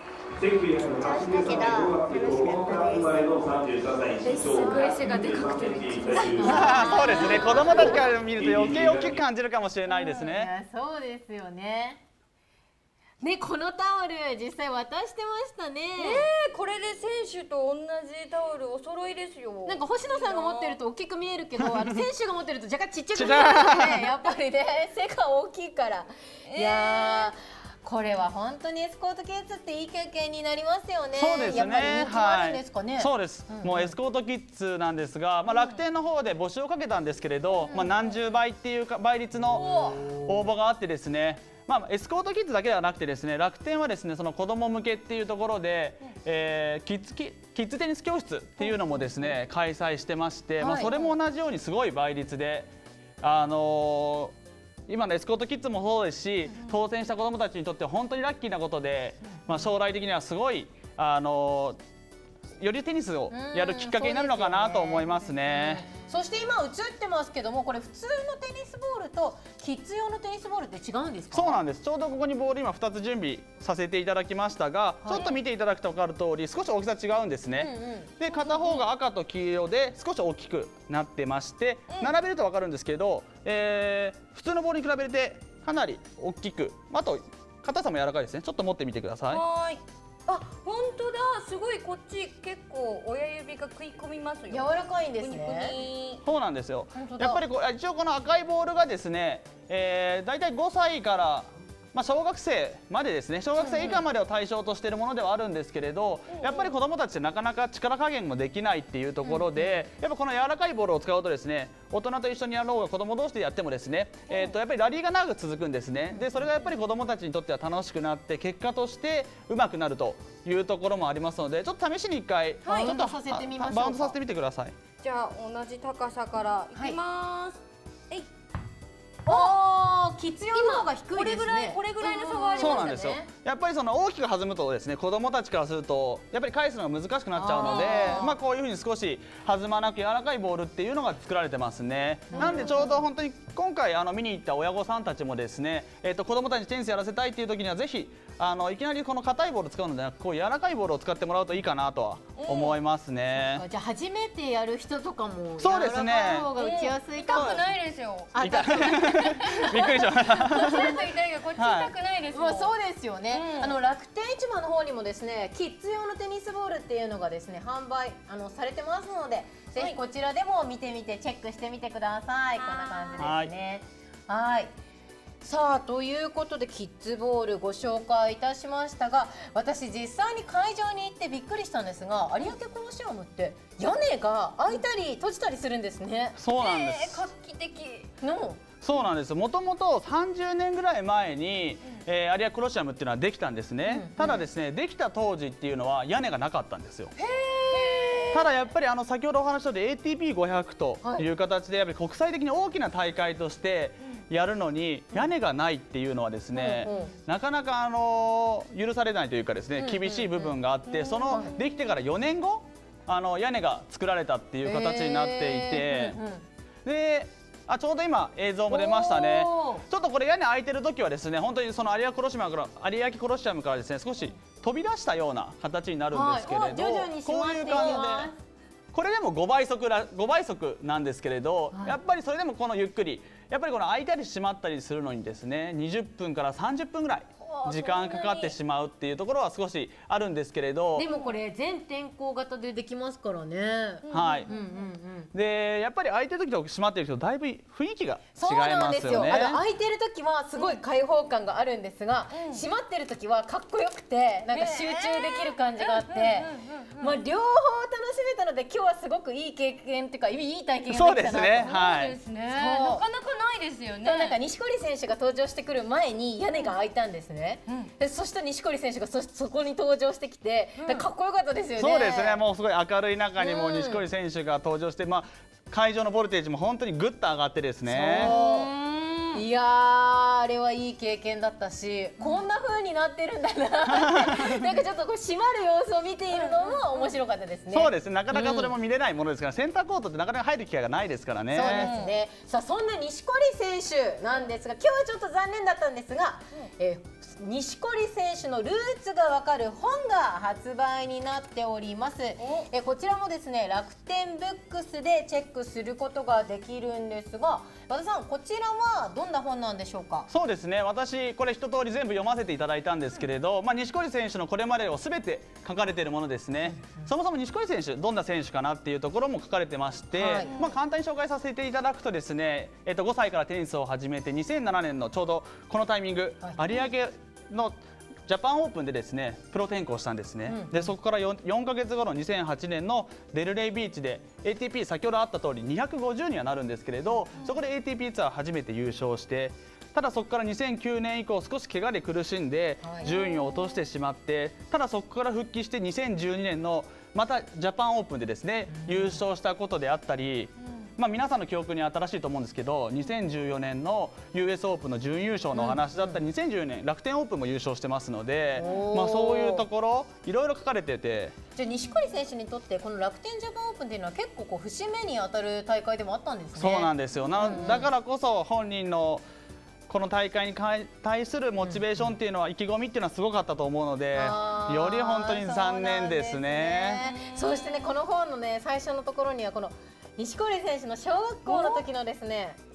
すごい背がでかくてびっくりした。 そうですね。子供たちから見ると余計大きく感じるかもしれないですね。 そうですよね。ね、このタオル実際渡してましたね。 これで選手と同じタオルお揃いですよ。 なんか星野さんが持ってると大きく見えるけど、選手が持ってると若干ちっちゃく見えますね。やっぱりね、背が大きいから。いやー、これは本当にエスコートキッズっていい経験になりますよね。 そうですね。 やっぱり人気あるんですかね。 そうです。もうエスコートキッズなんですが、楽天の方で募集をかけたんですけれど、何十倍っていう倍率の応募があってですね。エスコートキッズだけではなくてですね、楽天はですね、その子ども向けっていうところで、キッズテニス教室っていうのもですね開催してまして、それも同じようにすごい倍率で、今のエスコートキッズもそうですし、当選した子どもたちにとって本当にラッキーなことで、将来的にはすごいよりテニスをやるきっかけになるのかなと思いますね。 そして今映ってますけども、これ普通のテニスボールとキッズ用のテニスボールって違うんですか？ そうなんです。ちょうどここにボール今2つ準備させていただきましたが、ちょっと見ていただくと分かる通り少し大きさ違うんですね。で、片方が赤と黄色で少し大きくなってまして、並べると分かるんですけど、普通のボールに比べてかなり大きく、あと硬さも柔らかいですね。ちょっと持ってみてください。 はい。あ、本当だ。すごいこっち結構親指が食い込みますよ。 柔らかいんですね。 ぷにぷに。 そうなんですよ本当。だやっぱり一応この赤いボールがですね、だいたい5歳から小学生までですね、小学生以下までを対象としているものではあるんですけれど、やっぱり子どもたちってなかなか力加減もできないっていうところで、やっぱこの柔らかいボールを使うとですね、大人と一緒にやろうが子ども同士でやってもですね、やっぱりラリーが長く続くんですね。でそれがやっぱり子どもたちにとっては楽しくなって、結果として上手くなるというところもありますので、ちょっと試しに1回、 はいちょっとさせてみましょうか。 バウンドさせてみてください。 じゃあ同じ高さからいきます。えい。 おー、キツヨの方が低いですね。 これぐらいの差がありましたね。 そうなんですよ。やっぱりその大きく弾むとですね、子どもたちからするとやっぱり返すのが難しくなっちゃうので、こういうふうに少し弾まなく柔らかいボールっていうのが作られてますね。なんでちょうど本当に今回見に行った親御さんたちもですね、子どもたちにテニスやらせたいっていう時にはぜひいきなりこの硬いボールを使うのではなく、こういう柔らかいボールを使ってもらうといいかなとは思いますね。 じゃあ初めてやる人とかもそうですね。 柔らかい方が打ちやすいかも。 痛くないですよ。 びっくりしました。 こっちだと痛いがこっち痛くないですもん。 そうですよね。楽天市場の方にもですね、キッズ用のテニスボールっていうのがですね、販売されてますので、ぜひこちらでも見てみてチェックしてみてください。こんな感じですね。はい。さあということでキッズボールご紹介いたしましたが、私実際に会場に行ってびっくりしたんですが、有明コロシアムって屋根が開いたり閉じたりするんですね。 そうなんです。 画期的のそうなんです。もともと30年ぐらい前に、有明コロシアムっていうのはできたんですね。ただですね、できた当時っていうのは屋根がなかったんですよ。ただやっぱり先ほどお話ししたように ATP500 という形でやっぱり国際的に大きな大会としてやるのに屋根がないっていうのはですね、なかなか許されないというかですね、厳しい部分があって、そのできてから4年後屋根が作られたっていう形になっていて、でちょうど今映像も出ましたね。ちょっとこれ屋根開いてる時はですね、本当にその有明コロシアムからですね、少し飛び出したような形になるんですけれど、こういう感じで。これでも5倍速なんですけれど、やっぱりそれでもこのゆっくり、やっぱりこの開いたり閉まったりするのにですね、20分から30分ぐらい時間かかってしまうっていうところは少しあるんですけれど、 でもこれ全天候型でできますからね。 はい。でやっぱり開いてる時と閉まってる時とだいぶ雰囲気が違いますよね。 そうなんですよ。開いてる時はすごい開放感があるんですが、閉まってる時はかっこよくてなんか集中できる感じがあって、両方楽しめたので今日はすごくいい経験っていうかいい体験ができたなと。 そうですね。はい。 なかなかないですよね。 なんか錦織選手が登場してくる前に屋根が開いたんですね。でそして錦織選手がそこに登場してきて、かっこよかったですよね。 そうですね。もうすごい明るい中にも錦織選手が登場して、会場のボルテージも本当にぐっと上がってですね。 いやー、あれはいい経験だったし、こんな風になってるんだなってなんかちょっとこう閉まる様子を見ているのも面白かったですね。 そうですね。なかなかそれも見れないものですから、センターコートってなかなか入る機会がないですからね。 そうですね。さあそんな錦織選手なんですが、今日はちょっと残念だったんですが、錦織選手のルーツがわかる本が発売になっております。こちらもですね、楽天ブックスでチェックすることができるんですが、和田さん、こちらはどんな本なんでしょうか。 そうですね。私これ一通り全部読ませていただいたんですけれど、錦織選手のこれまでをすべて書かれているものですね。そもそも錦織選手どんな選手かなっていうところも書かれてまして、簡単に紹介させていただくとですね、5歳からテニスを始めて2007年のちょうどこのタイミング、有明のジャパンオープンでですねプロ転向したんですね。でそこから 4ヶ月後の2008年のデルレイビーチで ATP 先ほどあった通り250にはなるんですけれど、そこで ATP ツアー初めて優勝して、ただそこから2009年以降少し怪我で苦しんで順位を落としてしまって、ただそこから復帰して2012年のまたジャパンオープンでですね優勝したことであったり、皆さんの記憶に新しいと思うんですけど、2014年の US オープンの準優勝のお話だったり、2014年楽天オープンも優勝してますので、そういうところいろいろ書かれてて、 じゃあ錦織選手にとってこの楽天ジャパンオープンっていうのは結構節目に当たる大会でもあったんですね。 そうなんですよ。だからこそ本人のこの大会に対するモチベーションっていうのは、意気込みっていうのはすごかったと思うので、より本当に残念ですね。 そしてね、この本のね最初のところにはこの錦織選手の小学校の時のですね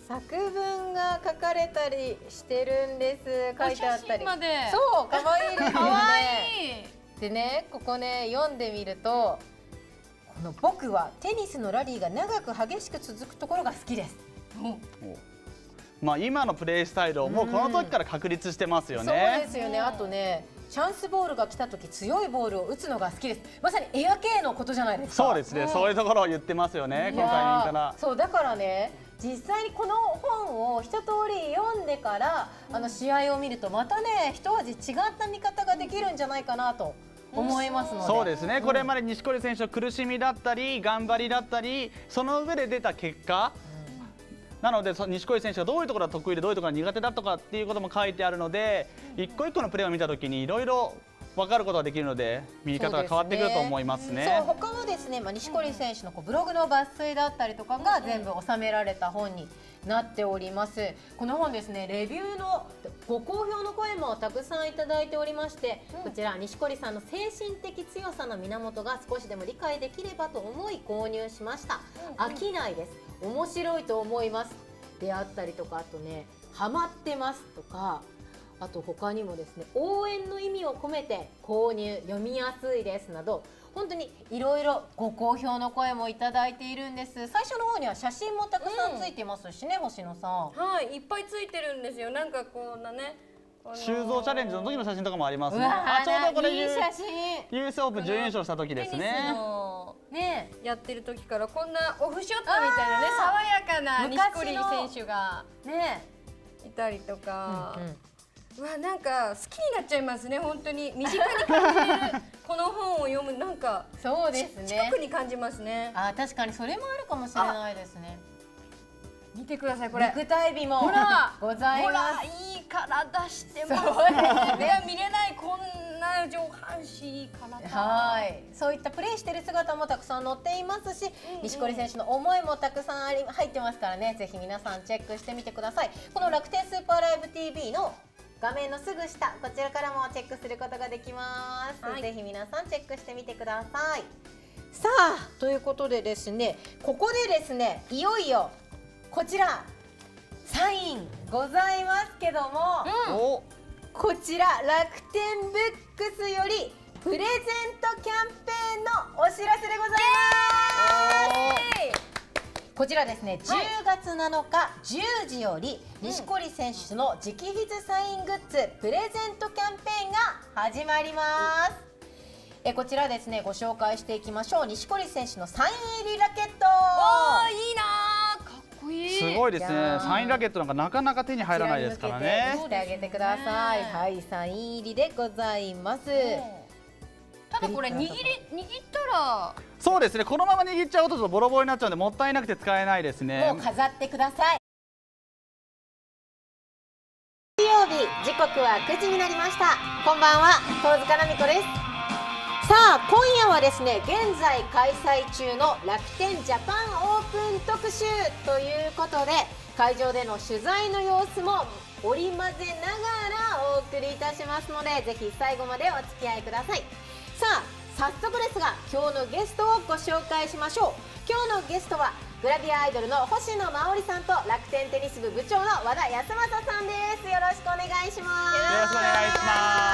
作文が書かれたりしてるんです。書いてあったり。 お写真までそう、可愛いですよね。 可愛い。 でね、ここね読んでみると、この僕はテニスのラリーが長く激しく続くところが好きです。 まあ今のプレースタイルをもうこの時から確立してますよそうね。 ですよね。あとね、チャンスボールが来た時強いボールを打つのが好きです。まさにエア系のことじゃないですか。 そうですね、そういうところを言ってますよね、このタイミングから。 そうだからね、実際にこの本を一通り読んでから試合を見るとまたね一味違った見方ができるんじゃないかなと思いますので。 そうですね、これまで錦織選手の苦しみだったり頑張りだったり、その上で出た結果、なので錦織選手がどういうところが得意でどういうところが苦手だとかっていうことも書いてあるので、一個一個のプレーを見たときにいろいろ分かることができるので、見方が変わってくると思いますね。 そう、他はですね、錦織選手のブログの抜粋だったりとかが全部収められた本になっております。この本ですね、レビューのご好評の声もたくさんいただいておりまして、こちら錦織さんの精神的強さの源が少しでも理解できればと思い購入しました。飽きないです、面白いと思いますであったりとか、あとね、ハマってますとか、あと他にもですね、応援の意味を込めて購入、読みやすいですなど、本当にいろいろご好評の声もいただいているんです。最初の方には写真もたくさんついてますしね、星野さん。 はい、いっぱいついてるんですよ。なんかこんなね、 修造チャレンジの時の写真とかもありますね。 うわー、 ちょうどこれいい写真。 ユースオープン準優勝した時ですテニスね。 のね、 やってる時からこんなオフショットみたいなね、爽やかな錦織選手がね、 いたりとか。 うんうん、 うわ、なんか好きになっちゃいますね。本当に身近に感じれるこの本を読む、なんかそうですね。 近くに感じますね。 あ、確かにそれもあるかもしれないですね。 見てくださいこれ。 肉体美もほらございほら、 ます。 いい体してますそうですね。 いや、見れないこんな上半身いい体。 はい、そういったプレーしている姿もたくさん載っていますし、錦織選手の思いもたくさん入ってますからね、ぜひ皆さんチェックしてみてください。この楽天スーパーライブ TV の画面のすぐ下、こちらからもチェックすることができます、はい、ぜひ皆さんチェックしてみてください。さあ、ということでですね、ここでですね、いよいよこちらサインございますけども、 お、 こちら楽天ブックスよりプレゼントキャンペーンのお知らせでございます。こちらですね、10月7日10時より錦織選手の直筆サイングッズプレゼントキャンペーンが始まります。こちらですね、ご紹介していきましょう。錦織選手のサイン入りラケット。 おー、いいなー、かっこいい。 すごいですね。サインラケットなんかなかなか手に入らないですからね。 してあげてください。はい、サイン入りでございます。 ただこれ握ったら、 そうですね、このまま握っちゃうとちょっとボロボロになっちゃうんで、もったいなくて使えないですね。 もう飾ってください。水曜日、時刻は9時になりました。こんばんは、遠塚奈美子です。さあ、今夜はですね、現在開催中の楽天ジャパンオープン特集ということで、会場での取材の様子も織り交ぜながらお送りいたしますので、ぜひ最後までお付き合いください。さあ、早速ですが今日のゲストをご紹介しましょう。今日のゲストはグラビアアイドルの星野真織さんと楽天テニス部部長の和田康正さんです。よろしくお願いします。 よろしくお願いします。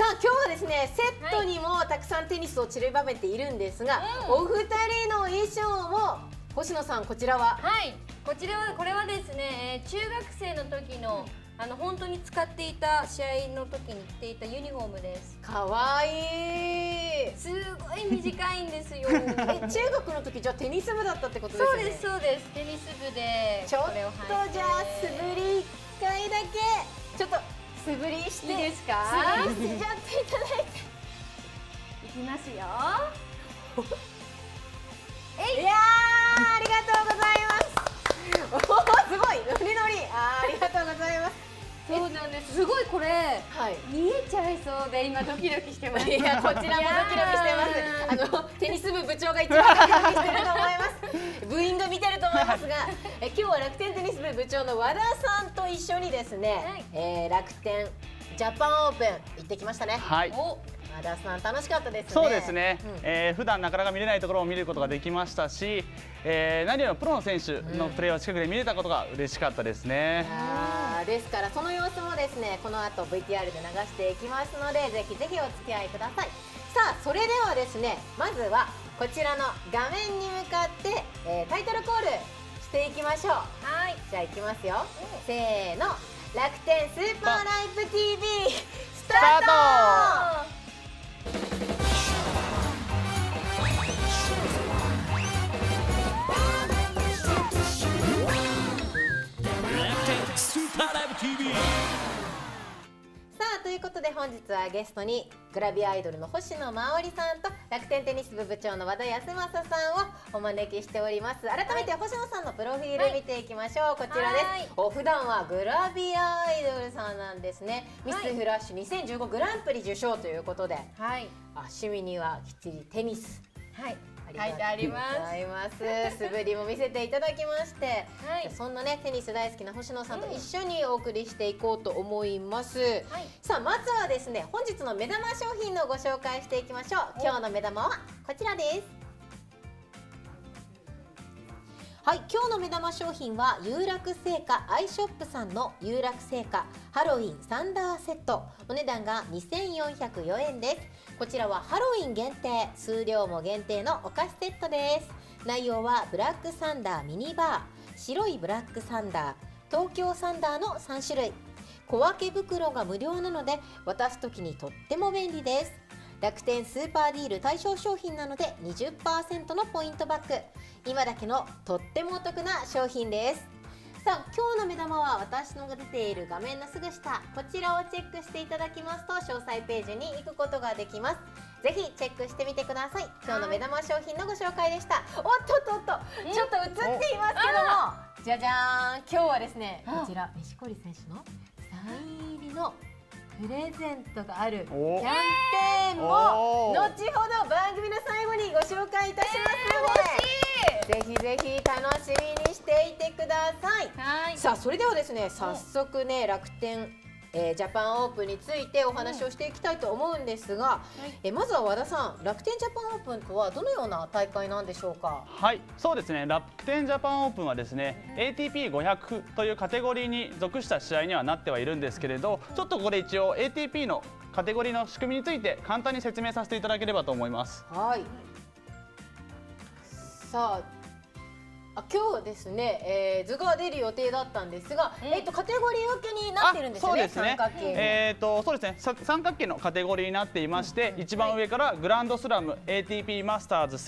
さあ、今日はですね、セットにもたくさんテニスを散りばめているんですが、お二人の衣装も星野さん、こちらは、 はい、これはですね、中学生の時の本当に使っていた試合の時に着ていたユニフォームです。 かわいい。 すごい短いんですよ。 中学の時じゃあテニス部だったってことですよね。 そうですそうです。テニス部でちょっこれを履いて。 とじゃあ素振り1回だけちょっと素振りしていいですか？ 素振りしちゃっていただいて。 いきますよ。 いやー、ありがとうございます。おー、すごいノリノリ。ありがとうございます。 そうなんです。すごいこれ、 はい、 見えちゃいそうで今ドキドキしてます。 いや、こちらもドキドキしてます。テニス部部長が一番ドキドキしてると思います。部員が見てると思いますが、今日は楽天テニス部部長の和田さんと一緒にですね、楽天ジャパンオープン行ってきましたね。 はい。 はダースさん楽しかったですね。 そうですね、普段なかなか見れないところを見ることができましたし、何よりもプロの選手のプレーを近くで見れたことが嬉しかったですね。 ですからその様子もですねこの後 VTR で流していきますのでぜひぜひお付き合いください。さあそれではですねまずはこちらの画面に向かって、タイトルコールしていきましょう。はい、じゃあいきますよ、せーの、楽天スーパーライブ TV スタート。さあということで本日はゲストにグラビアアイドルの星野真織さんと楽天テニス部部長の和田康政さんをお招きしております。改めて星野さんのプロフィール見ていきましょう。こちらです。普段はグラビアアイドルさんなんですね。ミスフラッシュ2015グランプリ受賞ということで、趣味にはきっちりテニス。 書いてあります。 素振りも見せていただきまして、そんなねテニス大好きな星野さんと一緒にお送りしていこうと思います。さあまずはですね本日の目玉商品のご紹介していきましょう。今日の目玉はこちらです。はい、今日の目玉商品は有楽製菓アイショップさんの有楽製菓ハロウィンサンダーセット、お値段が2404円です。こちらはハロウィン限定、数量も限定のお菓子セットです。内容はブラックサンダーミニバー、白いブラックサンダー、東京サンダーの3種類。小分け袋が無料なので渡す時にとっても便利です。楽天スーパーディール対象商品なので 20% のポイントバック。今だけのとってもお得な商品です。さあ今日の目玉は私のが出ている画面のすぐ下、こちらをチェックしていただきますと詳細ページに行くことができます。ぜひチェックしてみてください。今日の目玉商品のご紹介でした。おっとっとっと、ちょっと映っていますけども、じゃじゃーん、今日はですねこちら錦織選手のサイン入りのプレゼントがあるキャンペーンも後ほど番組の最後にご紹介いたしますので、ぜひぜひ楽しみにしていてください。さあそれではですね早速ね楽天ジャパンオープンについてお話をしていきたいと思うんですが、まずは和田さん、楽天ジャパンオープンとはどのような大会なんでしょうか。 はい、そうですね、楽天ジャパンオープンはですね、ATP500 というカテゴリーに属した試合にはなってはいるんですけれど、ちょっとここで一応 ATP のカテゴリーの仕組みについて簡単に説明させていただければと思います。 はい。さあ今日ですね、図が出る予定だったんですが、カテゴリー分けになってるんですよね。 そうですね、三角形のカテゴリーになっていまして、一番上からグランドスラム、ATP マスターズ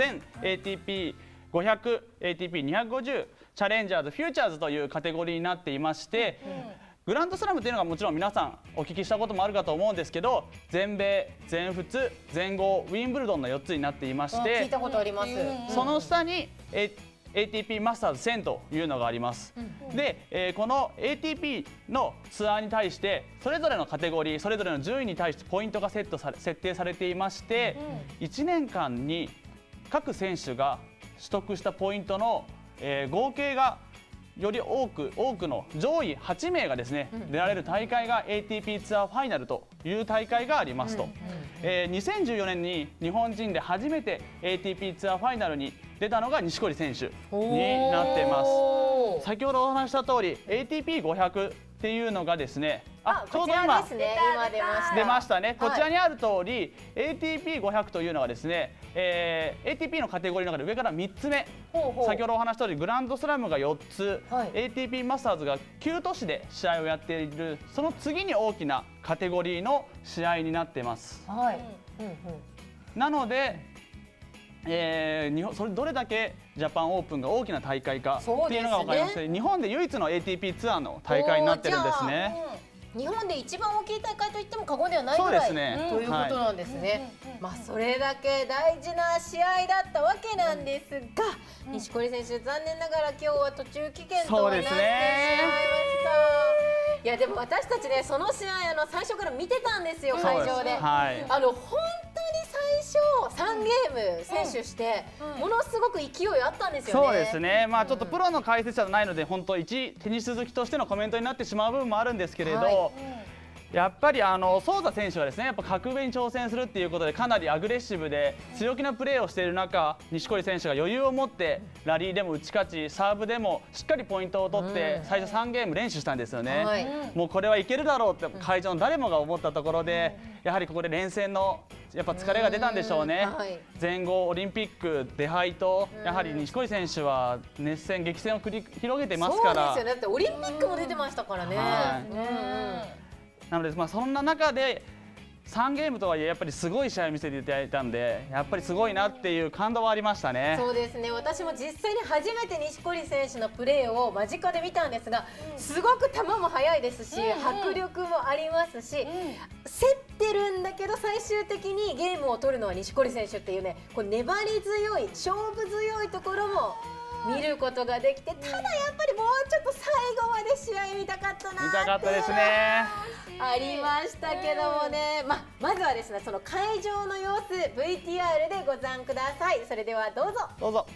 1000、ATP500、ATP250、チャレンジャーズ、フューチャーズというカテゴリーになっていまして、グランドスラムというのがもちろん皆さんお聞きしたこともあるかと思うんですけど、全米、全仏、全豪、ウィンブルドンの4つになっていまして、 聞いたことあります。 その下にATP マスターズ1000というのがあります。で、この ATP のツアーに対してそれぞれのカテゴリー、それぞれの順位に対してポイントが設定されていまして、1年間に各選手が取得したポイントの、合計がより多くの上位8名がですね出られる大会が ATP ツアーファイナルという大会がありますと。2014年に日本人で初めて ATP ツアーファイナルに出たのが錦織選手になっています。先ほどお話した通り ATP500 っていうのがですね、 ちょうど今出ましたね。こちらにある通り ATP500 というのはですね、ATP のカテゴリーの中で上から3つ目、先ほどお話した通りグランドスラムが4つ、ATP マスターズが9都市で試合をやっている、その次に大きなカテゴリーの試合になっています。なのでそれどれだけジャパンオープンが大きな大会かっていうのが分かります。日本で唯一の ATP ツアーの大会になってるんですね。 日本で一番大きい大会といっても過言ではないぐらいということなんですね。それだけ大事な試合だったわけなんですが、錦織選手残念ながら今日は途中棄権となってしまいました。いやでも私たちねその試合最初から見てたんですよ、会場で。本当に最初3ゲーム選手してものすごく勢いあったんですよね。 そうですね、ちょっとプロの解説者じゃないので本当一テニス好きとしてのコメントになってしまう部分もあるんですけれど、 やっぱりソーザ選手はですね、やっぱ格上に挑戦するっていうことでかなりアグレッシブで強気なプレーをしている中、錦織選手が余裕を持ってラリーでも打ち勝ち、サーブでもしっかりポイントを取って最初3ゲーム連取したんですよね。 はい、 もうこれはいけるだろうって会場の誰もが思ったところで、やはりここで連戦のやっぱ疲れが出たんでしょうね。 はい、 前後オリンピック出敗とやはり錦織選手は熱戦激戦を繰り広げてますから。 そうですよね。だってオリンピックも出てましたからね。 なので、そんな中で3ゲームとはいえやっぱりすごい試合を見せていただいたんで、やっぱりすごいなっていう感動はありましたね。 そうですね。私も実際に初めて錦織選手のプレーを間近で見たんですが、すごく球も速いですし、迫力もありますし、競ってるんだけど最終的にゲームを取るのは錦織選手っていうね、こう粘り強い勝負強いところも見ることができて、ただやっぱりもうちょっと最後まで試合見たかったなって見たかったですね。 ありましたけどもね、まずはですね、その会場の様子 VTR でご覧ください。それではどうぞ。 どうぞ。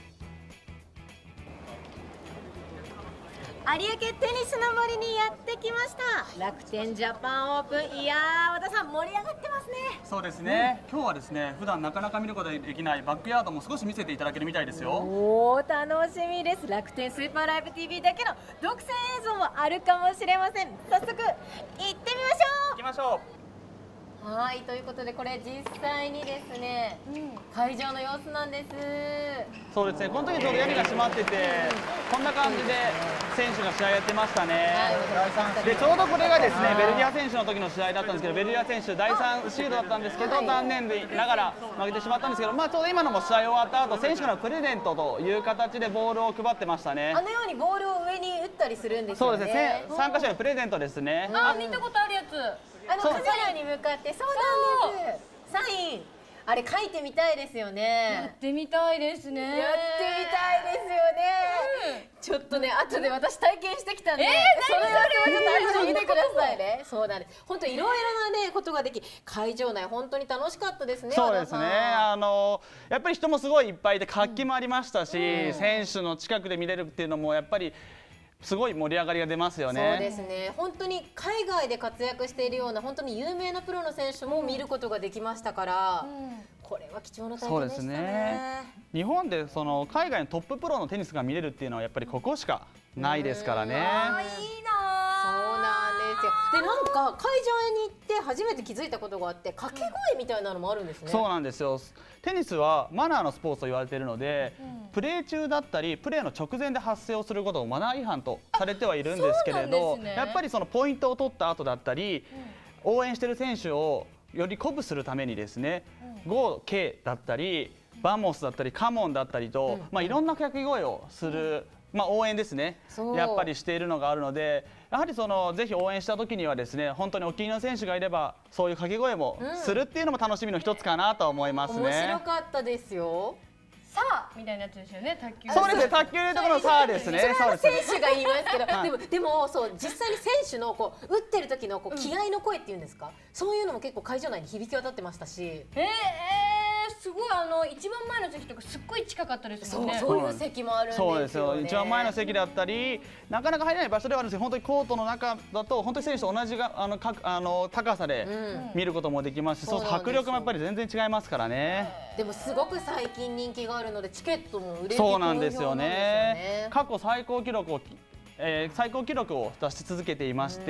有明テニスの森にやってきました。楽天ジャパンオープン、いやー、和田さん盛り上がってますね。 そうですね、今日はですね、普段なかなか見ることができないバックヤードも少し見せていただけるみたいですよ。 おー、楽しみです。楽天スーパーライブ TV だけの独占映像もあるかもしれません。早速行ってみましょ行きましょはい、ということでこれ実際にですね、会場の様子なんです。 そうですね、この時ちょうど屋根が閉まってて、こんな感じで選手が試合やってましたね。でちょうどこれがですね、ベルギア選手の時の試合だったんですけど、ベルギア選手第3シードだったんですけど、残念ながら負けてしまったんですけど、ちょうど今のも試合終わった後、選手からのプレゼントという形でボールを配ってましたね。 あのようにボールを上に打ったりするんですよね。 そうですね、参加者のプレゼントですね。 見たことあるやつ。 カメラに向かって、そうなんです。サイン、あれ書いてみたいですよね。 やってみたいですね。 やってみたいですよね。ちょっとね、後で私体験してきたんで、それをちょっと見てくださいね。そうなんです。本当いろいろなねことができ、会場内本当に楽しかったですね。 そうですね。やっぱり人もすごいいっぱいで活気もありましたし、選手の近くで見れるっていうのもやっぱりすごい盛り上がりが出ますよね。 そうですね。本当に海外で活躍しているような本当に有名なプロの選手も見ることができましたから、これは貴重な体験でしたね。 日本でその海外のトッププロのテニスが見れるっていうのはやっぱりここしかないですからね。 いいな。 そうなんですよ。でなんか会場に行って初めて気づいたことがあって、掛け声みたいなのもあるんですね。 そうなんですよ。テニスはマナーのスポーツと言われているので、プレー中だったりプレーの直前で発生をすることをマナー違反とされてはいるんですけれど、やっぱりそのポイントを取った後だったり、応援している選手をより鼓舞するためにですね、ゴー K だったりバモスだったりカモンだったりと、いろんな掛け声をする、応援ですね、やっぱりしているのがあるので、やはりぜひ応援した時にはですね、本当にお気に入りの選手がいればそういう掛け声もするっていうのも楽しみの一つかなと思いますね。 面白かったですよ。 さあみたいなやつですよね、卓球。 そうですね、卓球でいうところのさあですね。 それは選手が言いますけど、でもそう実際に選手の打ってる時の気合の声っていうんですか、そういうのも結構会場内に響き渡ってましたし。 すごい一番前の席とかすっごい近かったですもんね。 そういう席もあるんですよね。 そうですよ。一番前の席だったり、なかなか入れない場所ではあるんですけど、本当にコートの中だと本当に選手と同じ高さで見ることもできますし、そう迫力もやっぱり全然違いますからね。 でもすごく最近人気があるのでチケットも売れてそうなんですよね。過去最高記録を出し続けていまして。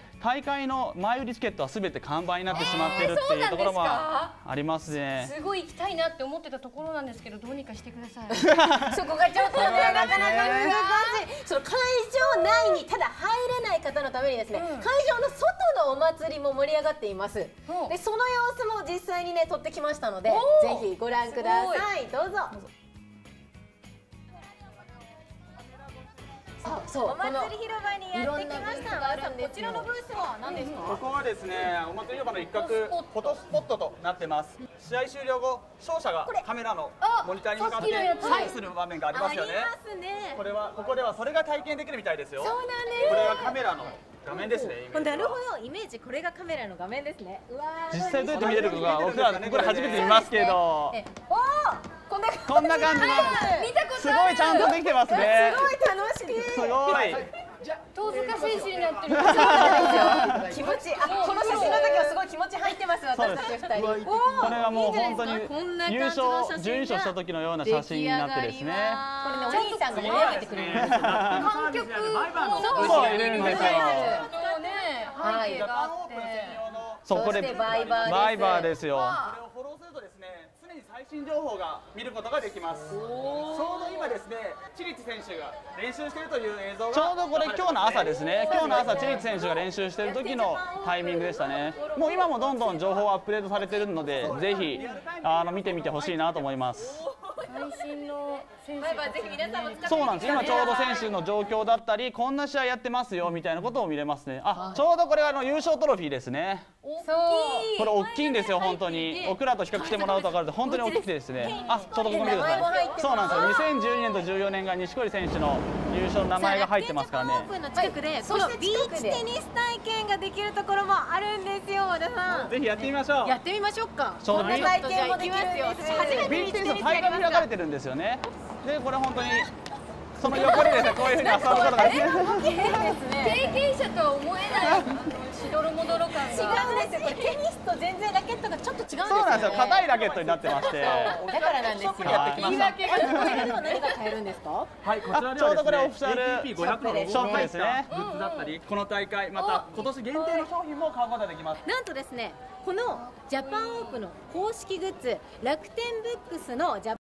大会の前売りチケットはすべて完売になってしまっているっていうところもありますね。 すごい行きたいなって思ってたところなんですけど、どうにかしてください。 そこがちょっとね、なかなか難しい。その会場内にただ入れない方のためにですね、会場の外のお祭りも盛り上がっています。で、その様子も実際にね撮ってきましたので、ぜひご覧ください。どうぞ。 お祭り広場にやってきました。こちらのブースは何ですか？ ここはですね、お祭り広場の一角、フォトスポットとなってます。試合終了後、勝者がカメラのモニターに向かってサインする場面がありますよね。ここではそれが体験できるみたいですよ。 そうなんです。 これがカメラの画面ですね。 なるほど、イメージこれがカメラの画面ですね。 実際どうやって見れるか僕らこれ初めて見ますけど、こんな感じのすごいちゃんとできてますね。 すごい楽しい。 すごい。 戸塚選手になってる。 気持ち、この写真の時はすごい気持ち入ってます。私たち2人。 これがもう本当に優勝、準優勝した時のような写真になってですね。 これね、お兄さんが盛り上げてくれるんですよ。 観客そう入れるんですよ。 はい。 そう、これバイバーですよ。 これをフォローするとですね、常に最新情報が見ることができます。ちょうど今ですね、チリッチ選手が練習しているという映像がちょうどこれ今日の朝ですね。今日の朝チリッチ選手が練習している時のタイミングでしたね。もう今もどんどん情報アップデートされているので、ぜひ見てみてほしいなと思います。 最新の選手。 ぜひ皆さんも使ってみてください。 そうなんです。今ちょうど選手の状況だったり、こんな試合やってますよみたいなことを見れますね。あ、ちょうどこれ優勝トロフィーですね。これ大きいんですよ、本当に。僕らと比較してもらうと分かると本当に大きくてですね。あ、ちょうどここ見てください。そうなんですよ。2012年と14年が錦織選手の優勝の名前が入ってますからね。 オープンの近くでこのビーチテニス体験ができるところもあるんですよ、和田さん。 ぜひやってみましょう。 やってみましょうか。 ちょうどビー体験もできるんです。 ビーチテニスの大会も開かれてるんですよね。で、これ本当にその横にですね、こういうふうに遊ぶことができる。 経験者とは思えないしどろもどろ感が。 違うんですよ。これテニスと全然ラケットがちょっと違うんですよね。 そうなんですよ。硬いラケットになってまして。 だからなんですよ。 言い訳がこれでは何が買えるんですか？ はい、こちらでちょうどこれオはフィシャルですね、ATP500 のショップですね。 グッズだったり、この大会、また今年限定の商品も買うことができます。 なんとですね、このジャパンオープンの公式グッズ、楽天ブックスのジャ